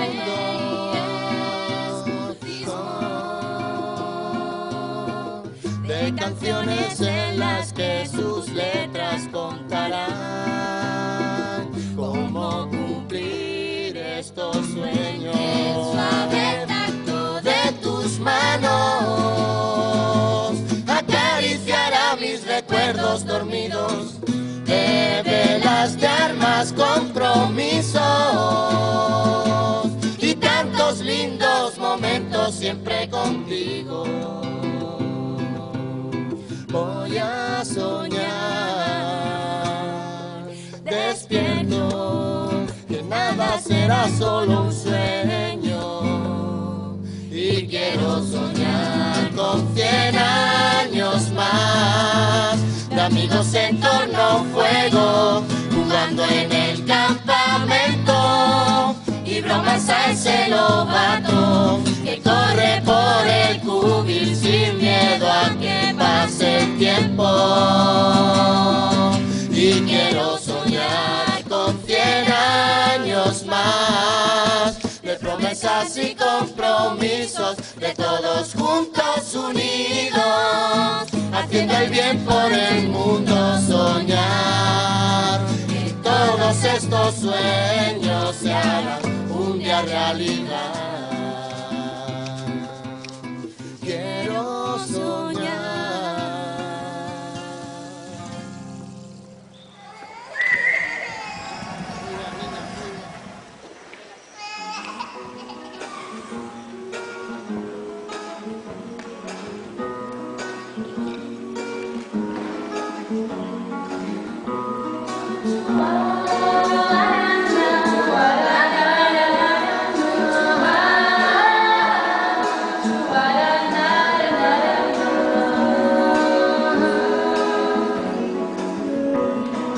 De canciones en las que sus letras contarán cómo cumplir estos sueños. El suave tacto De tus manos acariciará mis recuerdos dormidos, de velas, de armas, compromisos y tantos lindos momentos siempre contigo. Voy a soñar despierto, que nada será solo un sueño, y quiero soñar con cien años más de amigos en torno a un fuego, jugando en el campamento, y bromas a ese lobato que corre por el cubil sin miedo a que pase el tiempo. Y quiero soñar con cien años más de promesas y compromisos, de todos juntos unidos, haciendo el bien por el mundo, soñar que todos estos sueños se hagan un día realidad. Quiero soñar.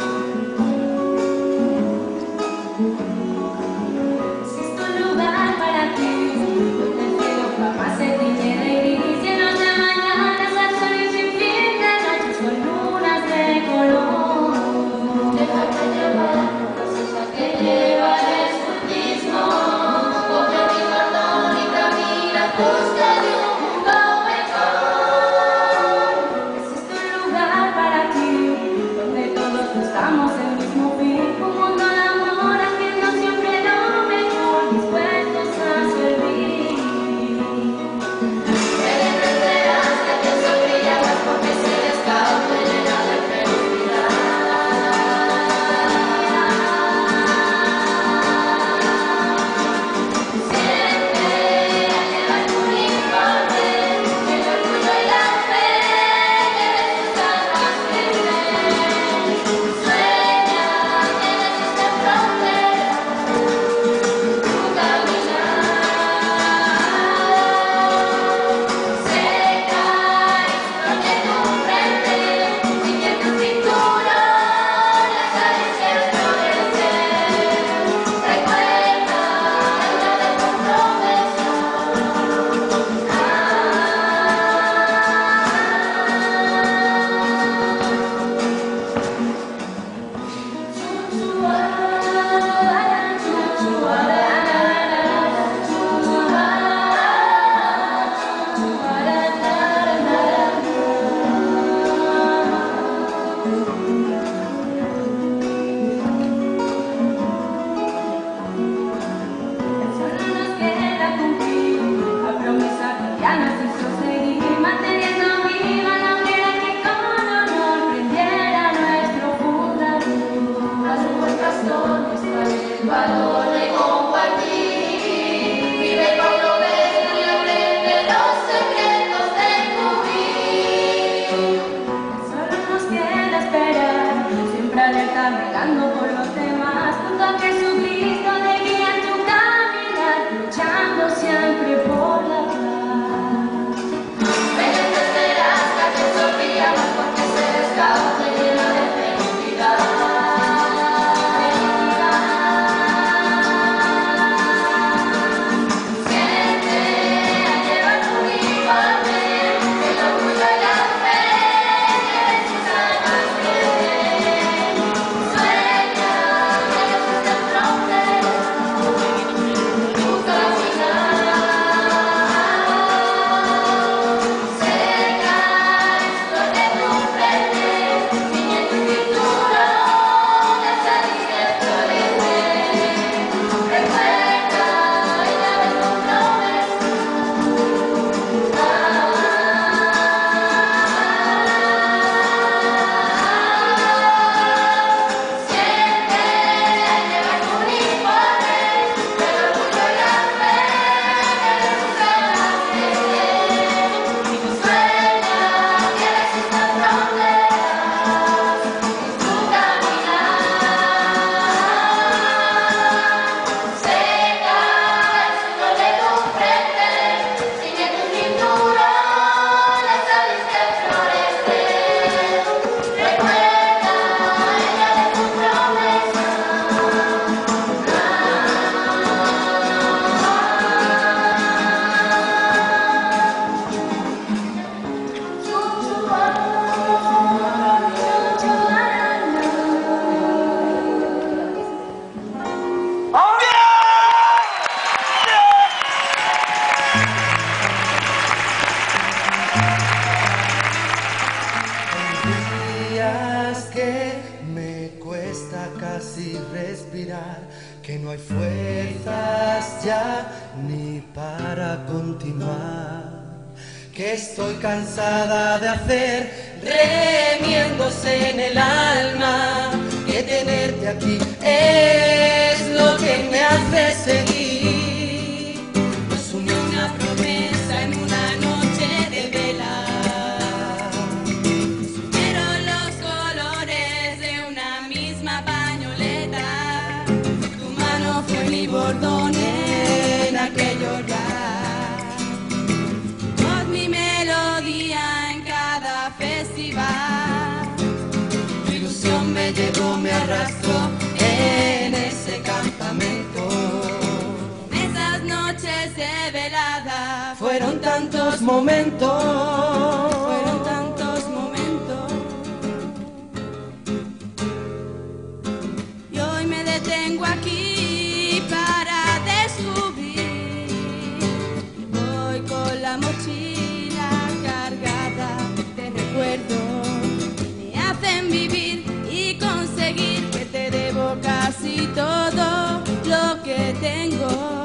Existe un lugar para que no hay fuerzas ya ni para continuar, que estoy cansada de hacer remiéndose en el alma, que tenerte aquí es lo que me hace seguir. Nos unió una promesa en una noche de vela, nos unieron los colores de una misma pañoleta, tu mano fue mi bordón en aquel hogar, tu voz mi melodía en cada festival, tu ilusión me llevó, me arrastró en ese campamento. Esas noches de velada fueron tantos momentos, fueron tantos momentos. Y hoy me detengo aquí para descubrir, y voy con la mochila cargada de recuerdos que me hacen vivir y conseguir, que te debo casi todo lo que tengo.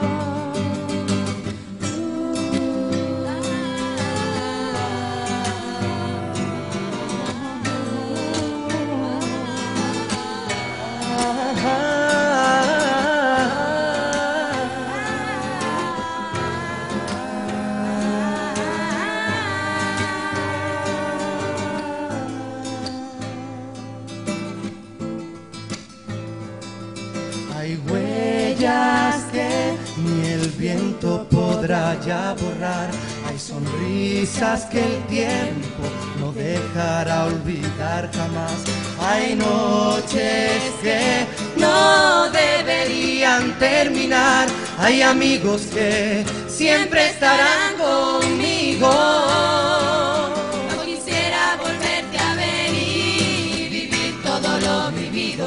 Hay huellas que ni el viento podrá ya borrar, hay sonrisas que el tiempo no dejará olvidar jamás, hay noches que no deberían terminar, hay amigos que siempre estarán conmigo. No quisiera volverte a ver y vivir todo lo vivido,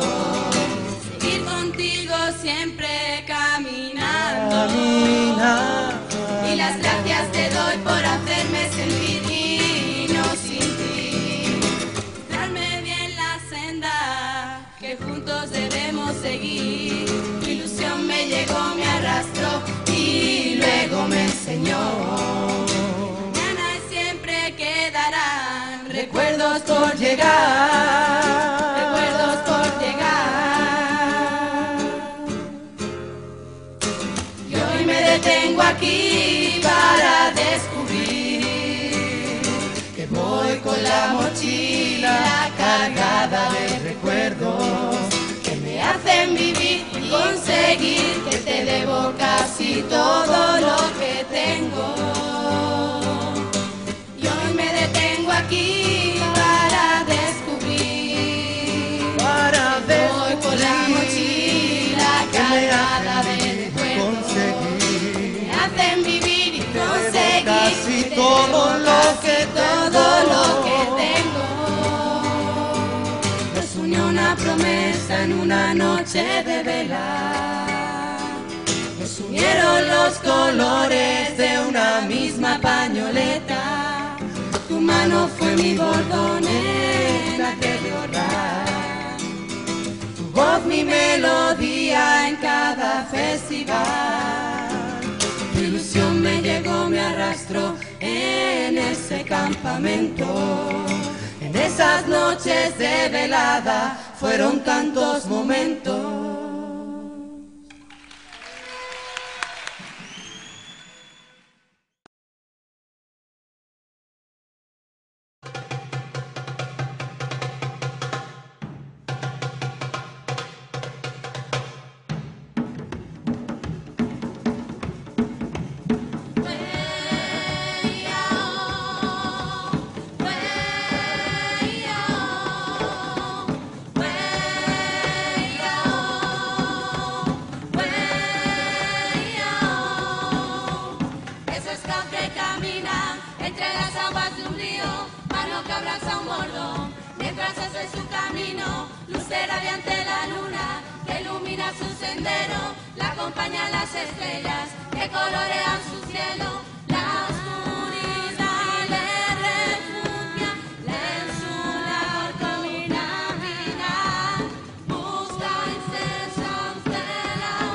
siempre caminando. Camina. Y las gracias te doy por hacerme sentir digno sin ti, darme bien la senda que juntos debemos seguir. Tu ilusión me llegó, me arrastró y luego me enseñó. Mañana y siempre quedarán recuerdos por llegar, recuerdos por llegar. Tengo aquí para descubrir que voy con la mochila cargada de recuerdos que me hacen vivir y conseguir, que te debo casi todo lo que tengo. Y hoy me detengo aquí para descubrir, para que voy con la mochila cargada de recuerdos, hacen vivir y conseguir casi todo lo que todo lo que tengo. Nos unió una promesa en una noche de vela, nos unieron los colores de una misma pañoleta, tu mano fue mi bordón en aquel hogar, tu voz mi melodía en cada festival. Tu ilusión me llegó, me arrastró en ese campamento. En esas noches de velada fueron tantos momentos. Busca incenso,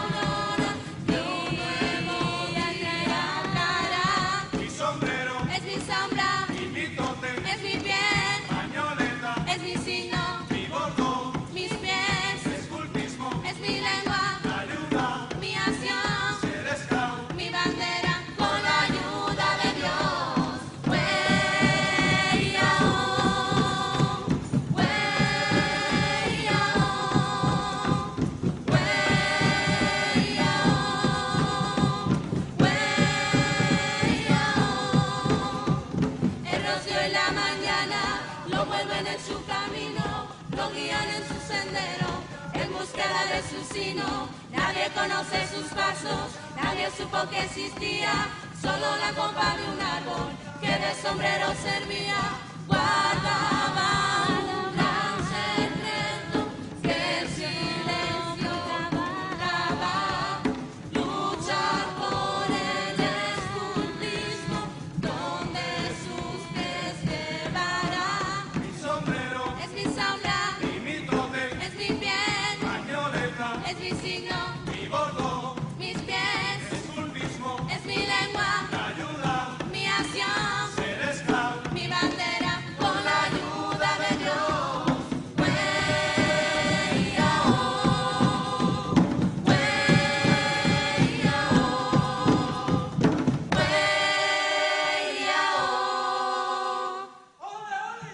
sabe su sino, nadie conoce sus pasos, nadie supo que existía, solo la copa de un árbol que de sombrero servía. Guardaban un gran secreto que el silencio traba, luchar por el escultismo donde sus pies llevará. Mi sombrero Es mi sombra, y mi toque, es mi piel, pañoleta, es mi signo, mi bordón, mis pies, esculpismo, es mi lengua, la ayuda, mi acción, ser esclavo. mi bandera, con la ayuda de Dios. Wey-oh, wey-oh, wey-oh.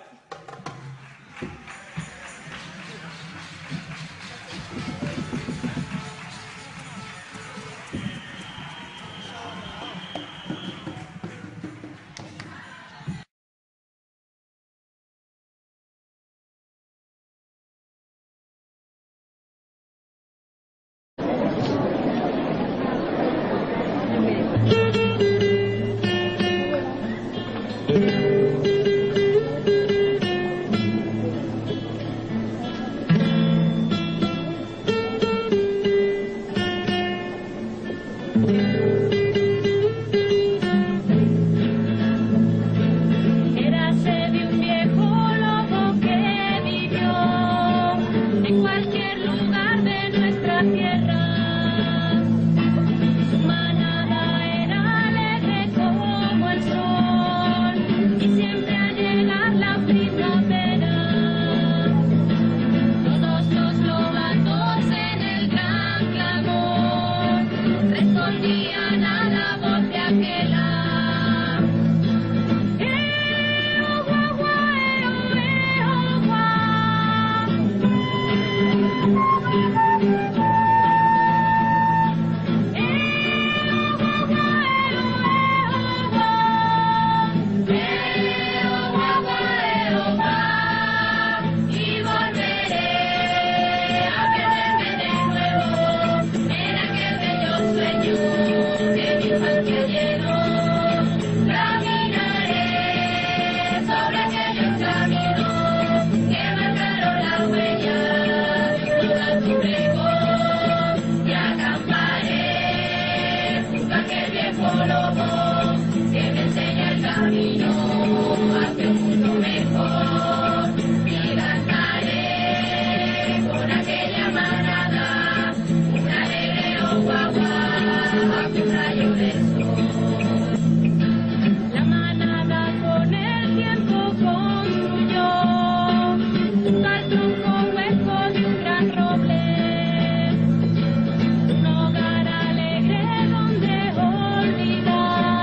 Érase de un viejo lobo que vivió en cualquier lugar de nuestra tierra. Su manada era alegre como el sol y siempre al llegar la primavera, todos los lobatos en el gran clamor respondían a la voz de aquel. Y volveré a perderme de nuevo en aquel bello sueño que mi infancia llenó. Caminaré sobre aquellos caminos que marcaron la huella de un alto pregón y acamparé junto a aquel viejo lobo que me enseña el camino hacia un mundo mejor. Y cantaré con aquella manada un alegre oh guagua bajo un rayo de sol. La manada con el tiempo construyó junto al tronco hueco de un gran roble un hogar alegre donde olvidar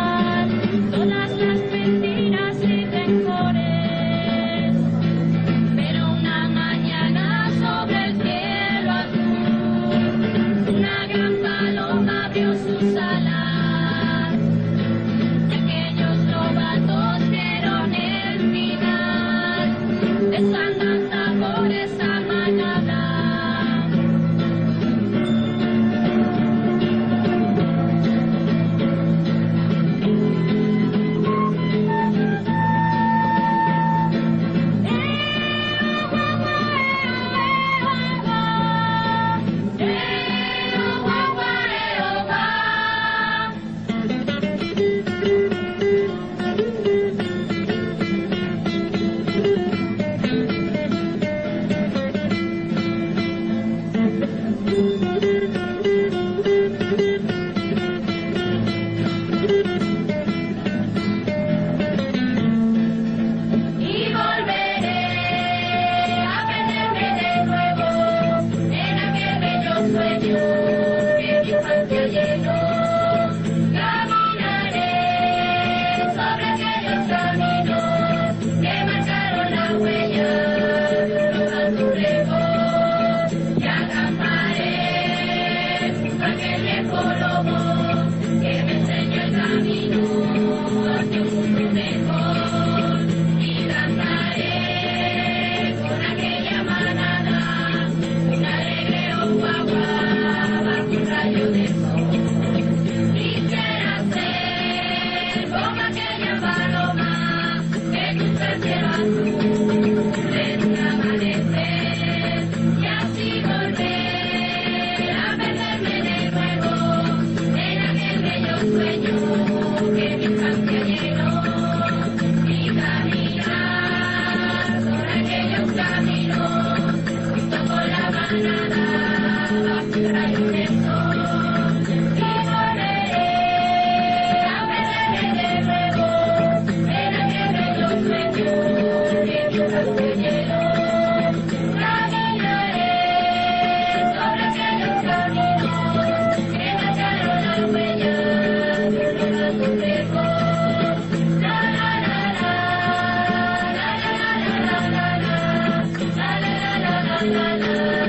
que mi infancia llenó mi caminar sobre aquellos caminos, junto con la manada bajo el rayo del sol, y volveré a perderme de nuevo en aquel bello sueño que mi infancia llenó. Caminaré sobre aquellos caminos que marcaron las huellas de un rato lejos. La la la la, la la la la la, la la la la la, la la la la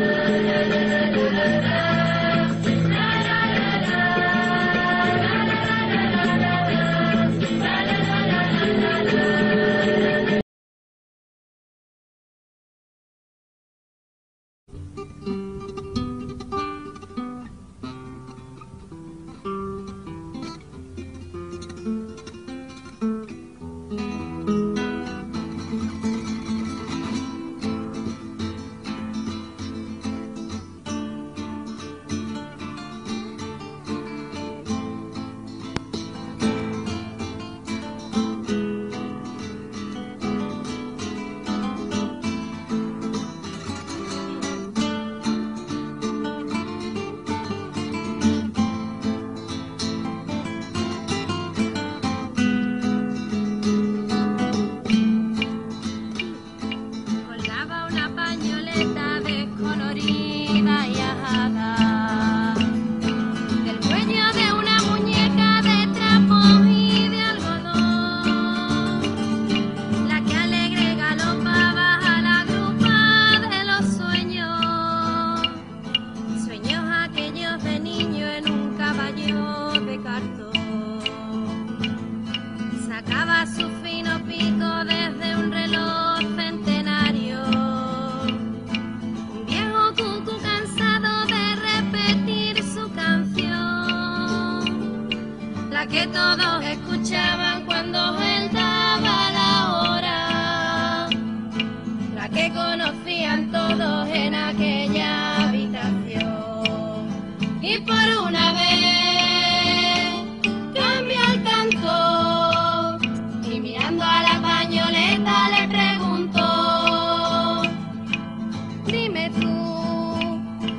colgaba una pañoleta descolorida y ajada del cuello de una muñeca de trapo y de algodón, la que alegre galopaba a la grupa de los sueños, sueños aquellos de niño en un caballo de cartón. Sacaba su fino pico desde un reloj centenario, un viejo cucú cansado de repetir su canción, la que todos escuchaban cuando él daba la hora, la que conocían todos en aquella habitación. Y por una vez cambió el canto y mirando a la pañoleta le preguntó: dime tú,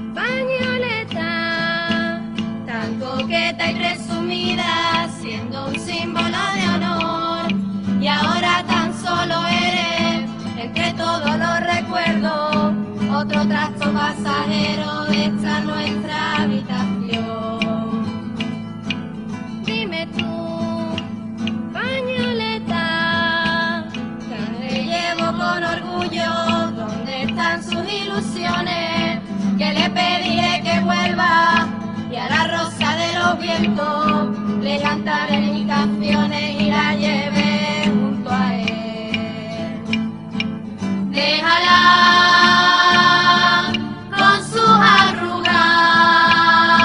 pañoleta, tan coqueta y presumida, siendo un símbolo de honor, y ahora tan solo eres, entre todos los recuerdos, otro trasto pasajero de esta nuestra habitación. Dime tú, pañoleta, que le llevo con orgullo, ¿dónde están sus ilusiones? Que le pediré que vuelva y a la rosa de los vientos le cantaré mis canciones y la lleve junto a él. Déjala con sus arrugas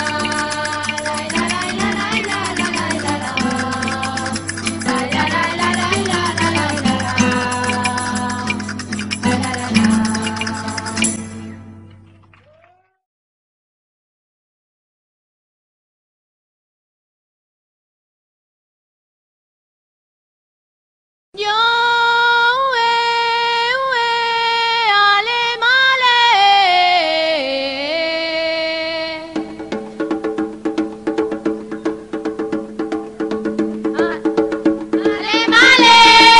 Yo, eh, eh, ale male. Ale male,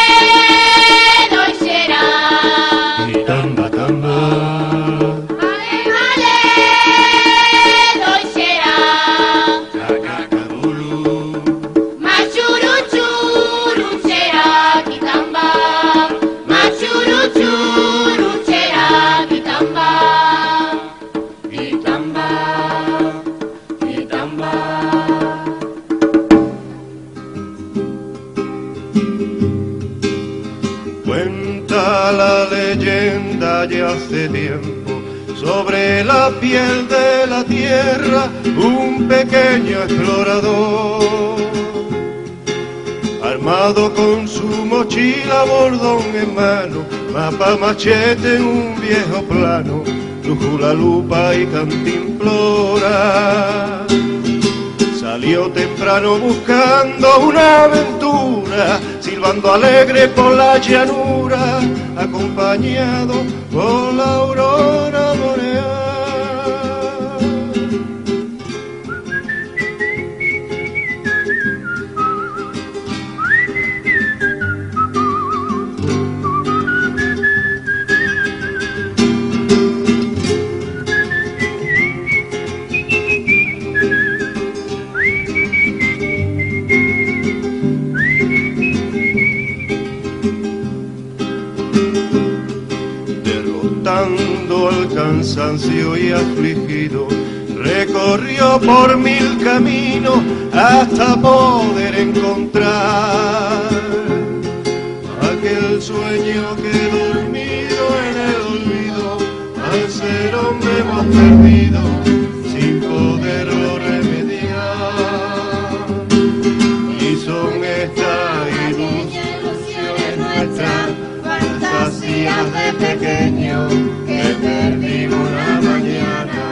doixera. Y tamba, tamba. Ale male, doixera. Cacacabulu. Machuru churu chera kitamba. Machuru churu chera kitamba. Kitamba, kitamba. Cuenta la leyenda ya hace tiempo sobre la piel de la tierra un pequeño explorador, armado con su mochila, bordón en mano, mapa, machete en un viejo plano, brújula, lupa y cantimplora. Salió temprano buscando una aventura, silbando alegre por la llanura, acompañado por la aurora boreal. Derrotando al cansancio y afligido, recorrió por mil caminos hasta poder encontrar aquel sueño que dormido en el olvido, al ser hombre hemos perdido sin poderlo remediar. Y son estas ilusiones nuestras, fantasías de pequeño que perdimos una mañana.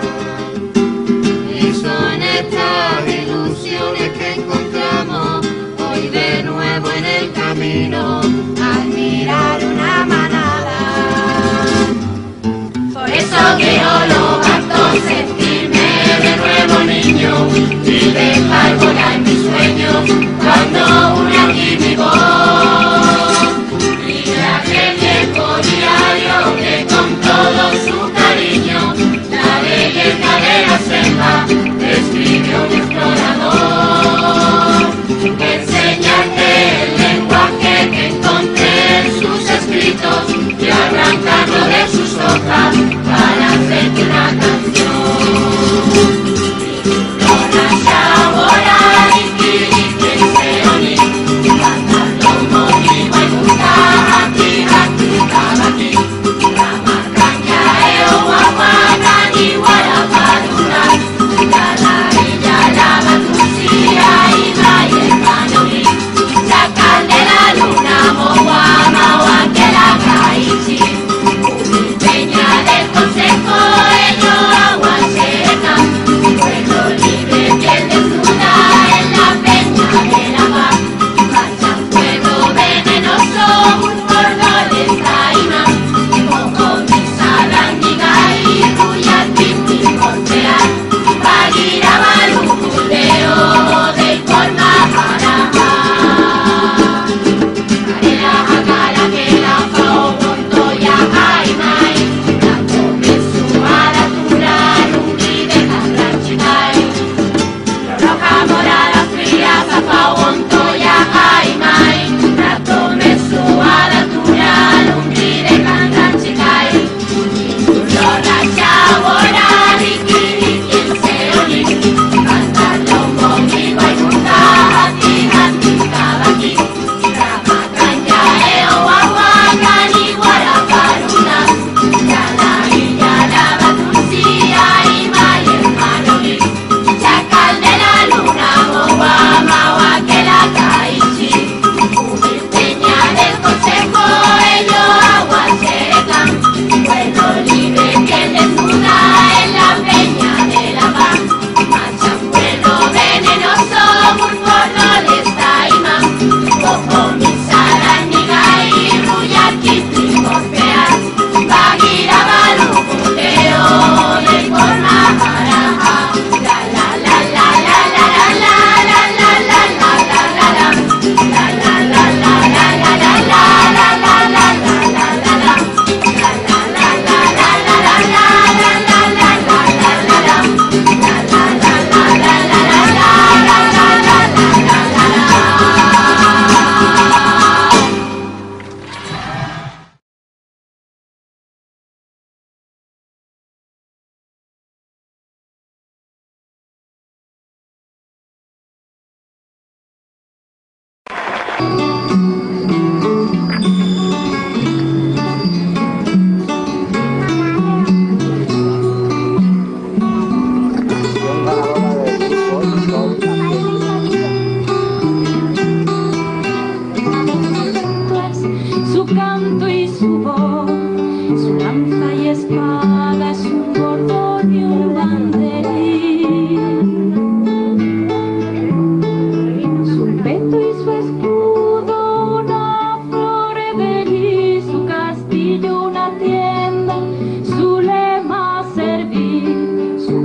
Y son estas ilusiones que encontramos hoy de nuevo en el camino al mirar una manada. Por eso que yo lo canto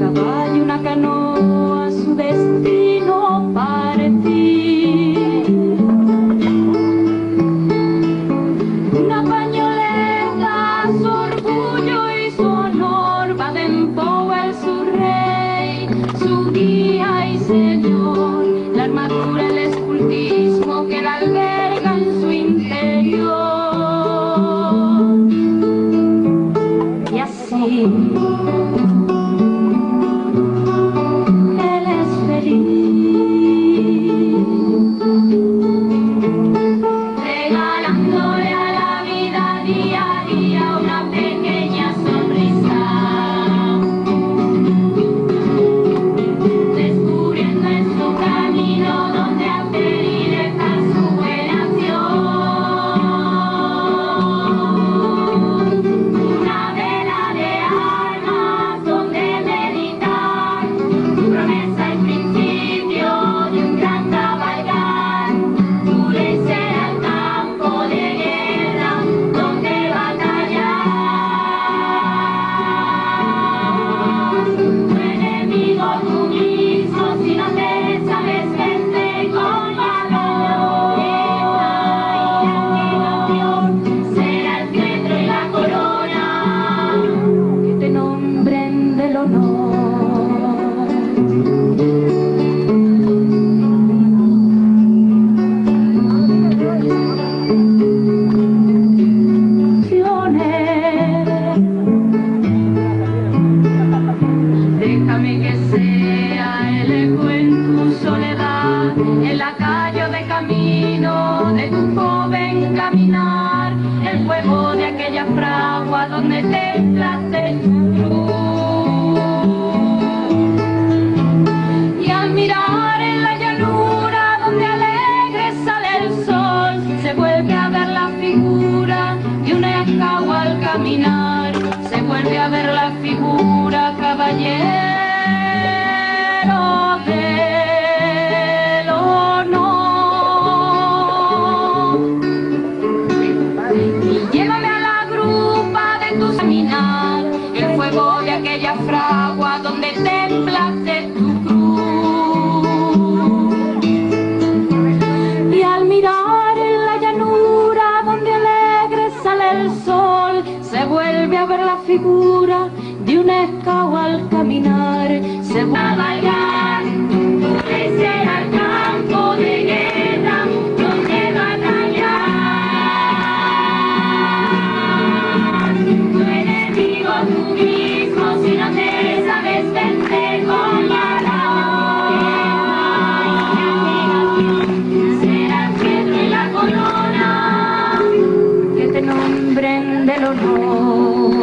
caballo, una canoa, a su destino partir. Una pañoleta, su orgullo y su honor, Baden-Powell, su rey, su guía y señor, la armadura, el escultismo que la alberga en su interior. Y así él es feliz, regalándole a la vida día a día una pequeña sonrisa, descubriendo en su camino donde hacer y dejar su buena acción. Una vela de almas donde meditar tu promesa y principio de un gran cabalgar, tu ley será el campo de guerra donde batallar. Tu enemigo tú mismo, si no te sabes vender con valor, será el cetro y la corona que te nombren del honor. Déjame que sea el eco en tu soledad, el lacayo de camino de tu joven caminar, el fuego de aquella fragua donde templaste tu cruz. Y al mirar en la llanura donde alegre sale el sol, se vuelve a ver la figura de un escagua al caminar, se vuelve a ver la figura, caballero del honor. Y llévame a la grupa de tu caminar, el fuego de aquella fragua donde templaste tu cruz. Y al mirar en la llanura donde alegre sale el sol, se vuelve a ver la figura de un escagua al caminar, se vuelve a cabalgar, ese era el campo de guerra donde batallar. Tu enemigo tú mismo, si no te sabes vender con valor, será el cetro y la corona que te nombren del honor.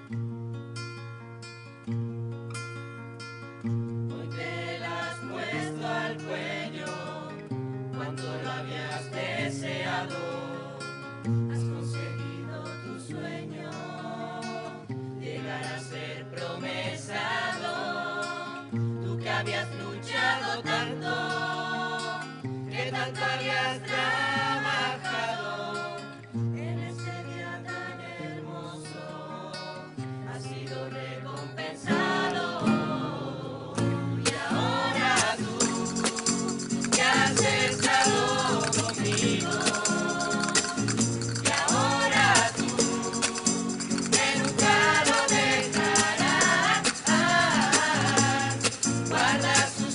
Hoy te las muestro al cuello, cuánto lo habías deseado. Has conseguido tu sueño, llegar a ser promesado. Tú que habías luchado tanto, que tanto habías trabajado, en ese día tan hermoso has sido recompensado. Y ahora tú, que has estado conmigo, y ahora tú, que nunca lo dejarás, guarda su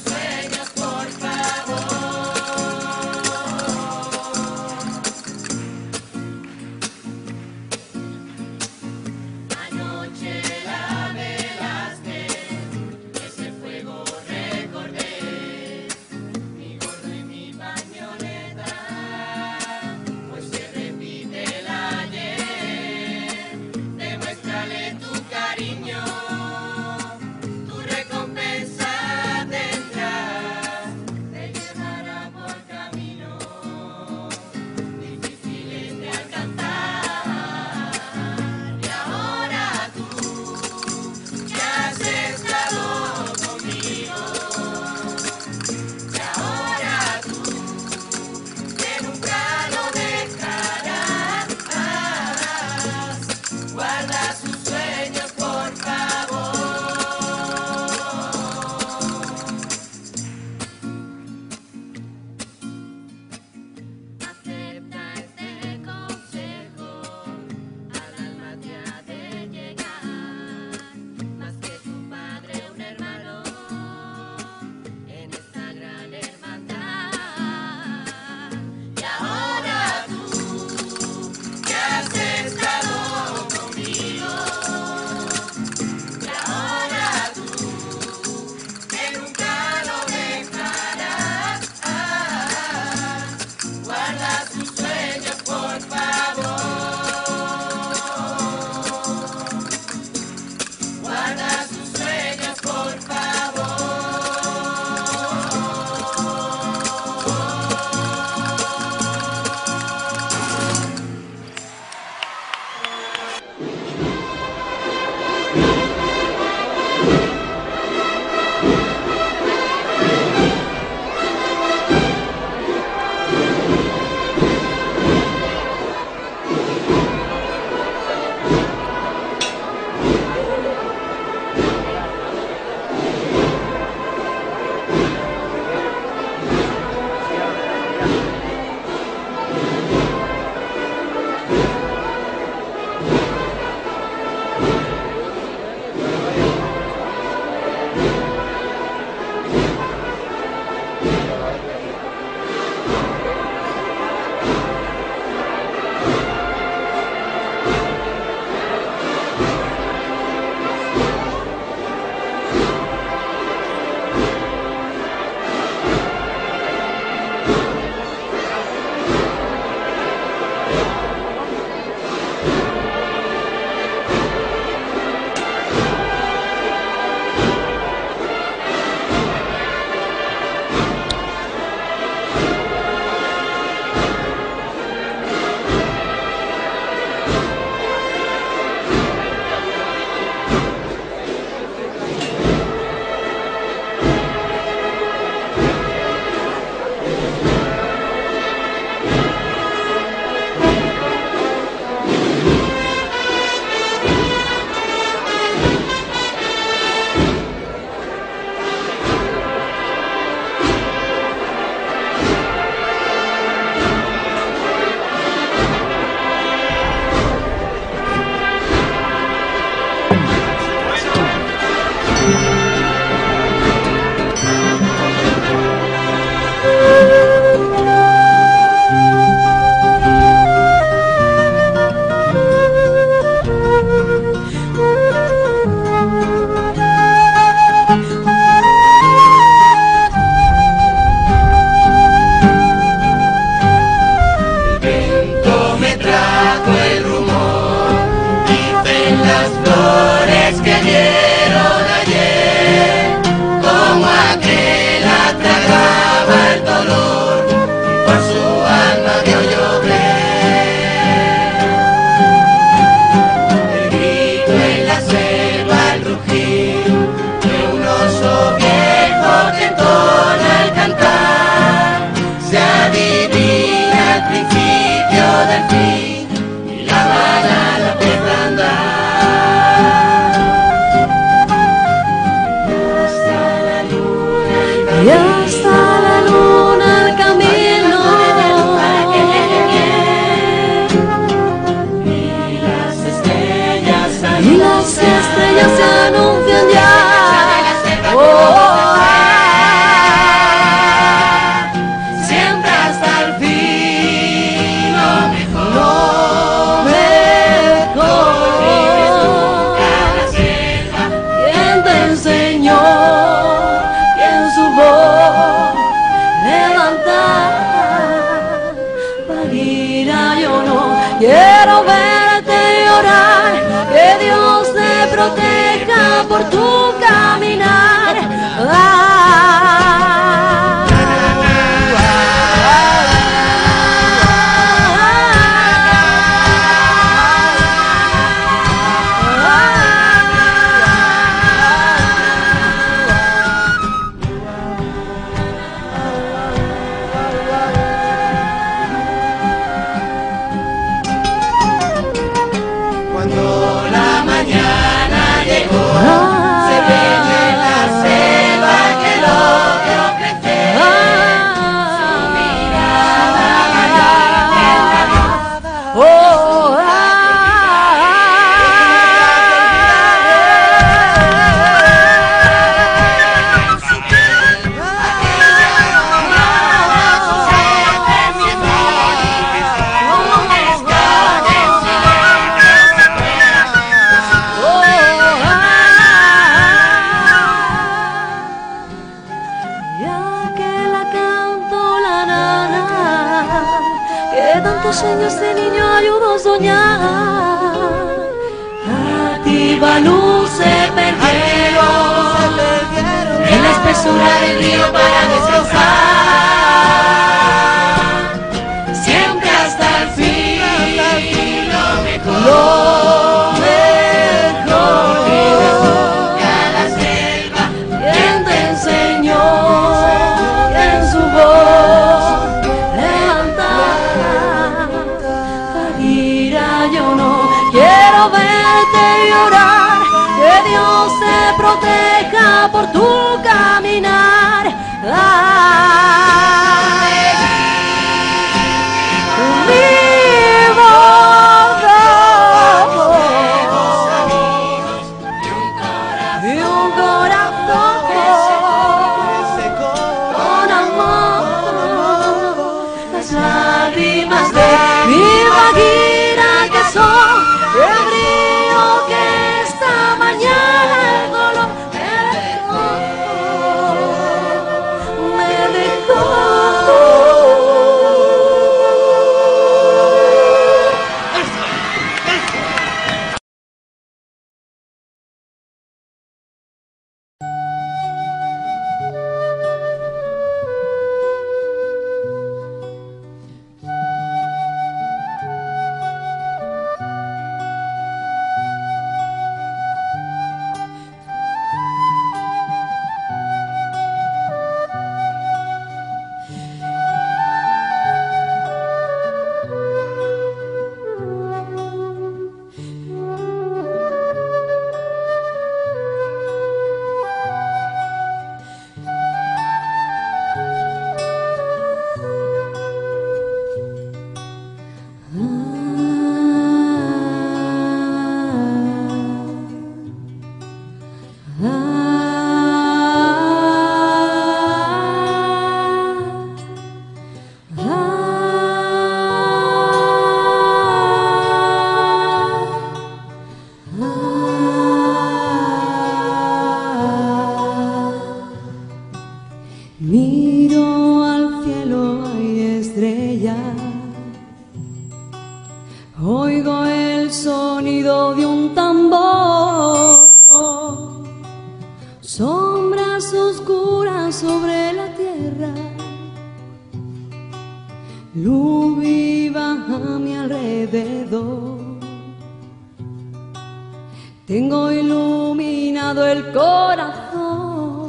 proteja por tu caminar. Ah, sueños de niño ayudó a soñar. Activa luz se perdieron en la espesura del río para descansar. Siempre hasta el fin, lo mejor, lo mejor. Cada selva, quien te enseñó en su voz. Quiero verte llorar, que Dios te proteja por tu caminar. Ah, vivo y un corazón con amor. Las lágrimas de mi vaguira que son el brillo que esta mañana el dolor me dejó, me miro al cielo, hay estrellas, oigo el sonido de un tambor, sombras oscuras sobre la tierra, luz viva a mi alrededor, tengo iluminado el corazón.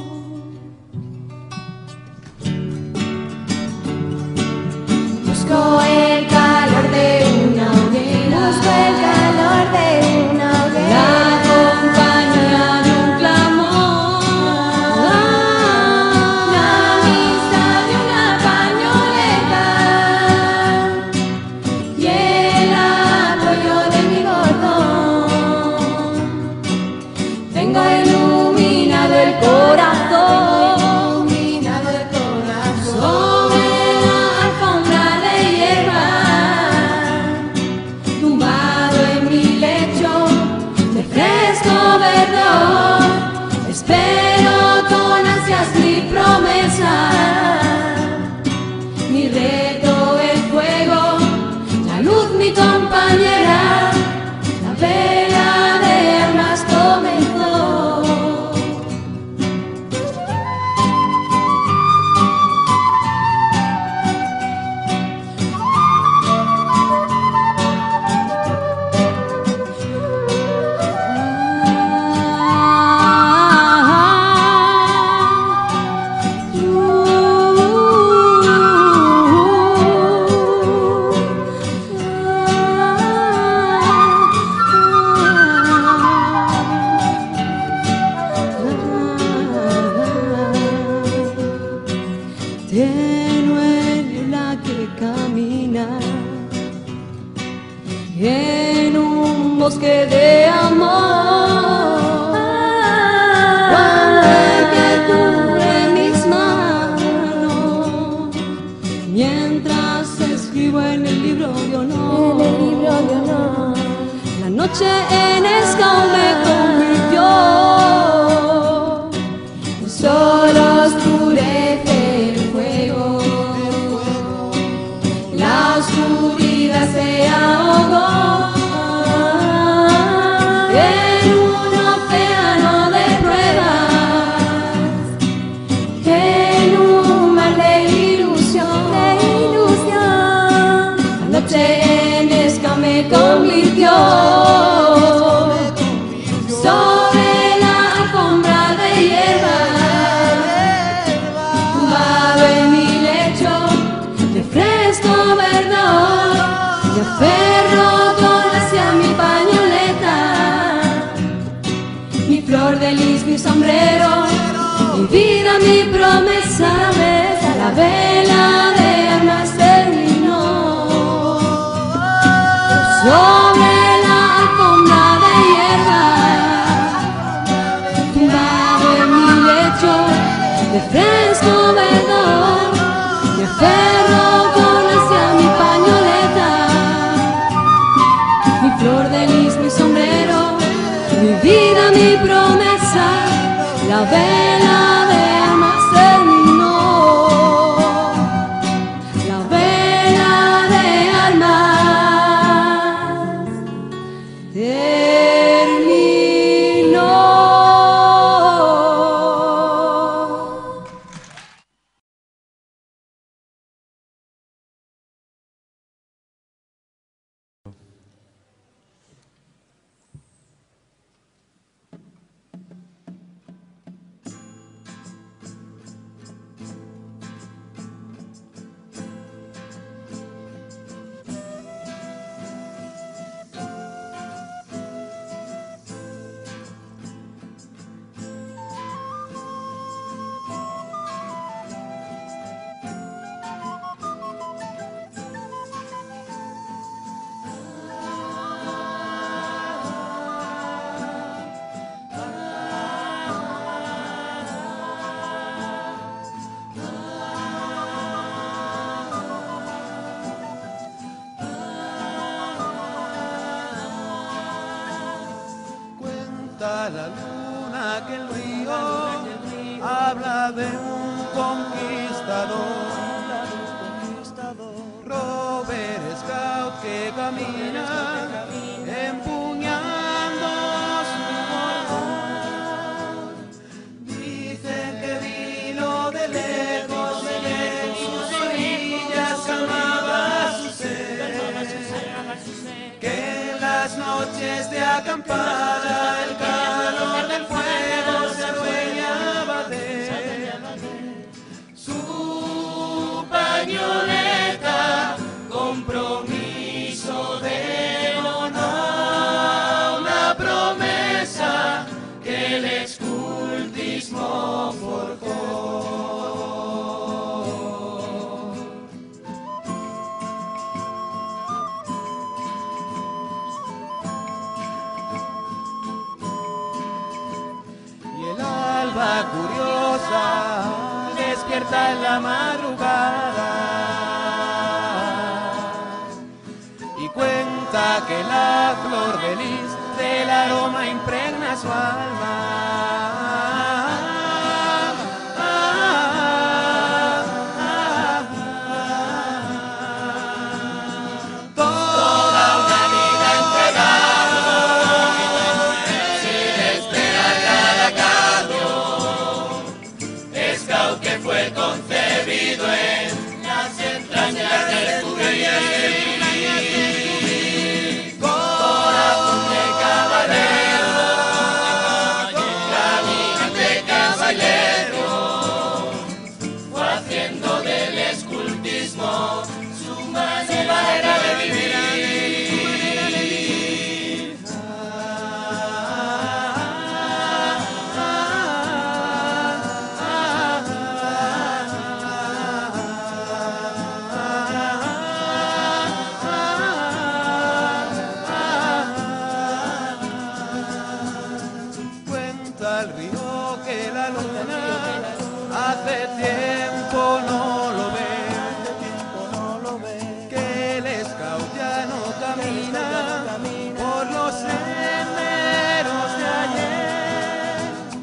Busco el calor de una hoguera, busco el calor de una hoguera, la compañía de un clamor, la amistad de una pañoleta y el apoyo de mi bordón. Tengo iluminado el corazón. Espero con ansias mi promesa, mi reto el fuego, la luz mi compañera, la vela de armas con flor de lis, mi sombrero, mi vida, mi promesa, la vela de armas terminó. Sobre la alfombra de hierba, tumbado en mi lecho de fresco verdor, me aferro con hacia mi pañoleta, mi flor de lis, mi sombrero, mi vida, mi promesa, la vela de armas terminó, la vela de armas terminó. Cuenta la luna que el río habla de un conquistador, Robert Scout que camina empuñando su cordón. Dicen que vino de lejos y en sus orillas calmaba su sed, que en las noches de acampada el calor del fuego se adueñaba de su pañoleta, compromiso de honor, una promesa que el escultismo forjó. Curiosa despierta en la madrugada y cuenta que la flor de lis del aroma impregna su alma. Al río que la luna hace tiempo no lo ve, que el scout ya no camina por los senderos de ayer.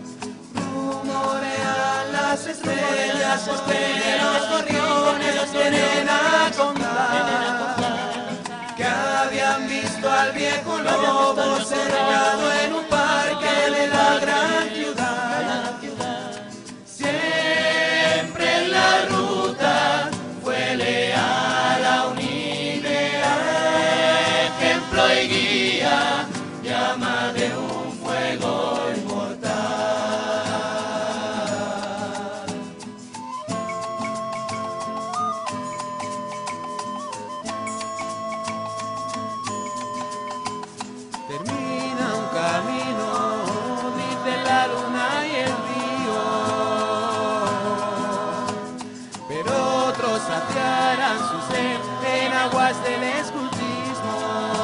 Rumorean las estrellas, pero los gorriones los vienen a contar que habían visto al viejo lobo cerrado en un parque de la gran ciudad. Siempre en la ruta fue leal a un ideal, ejemplo y guía, llama de un fuego inmortal. Termina un camino detrás del escultismo.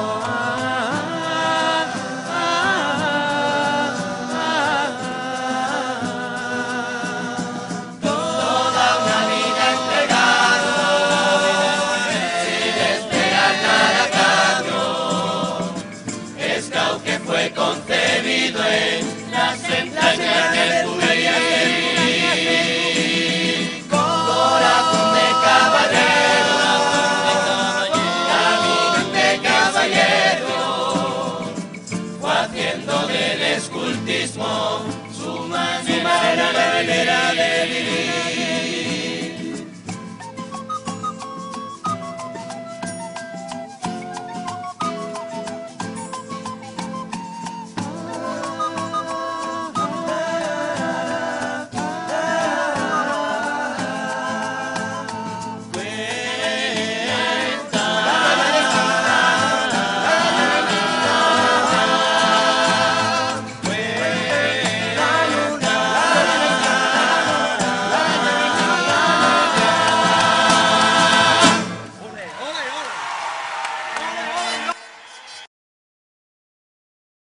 Toda una vida entregado, sin esperar nada a cambio. Scout que fue concebido en las entrañas del juvenil. Corazón de caballero, camino de caballero, fue haciendo del escultismo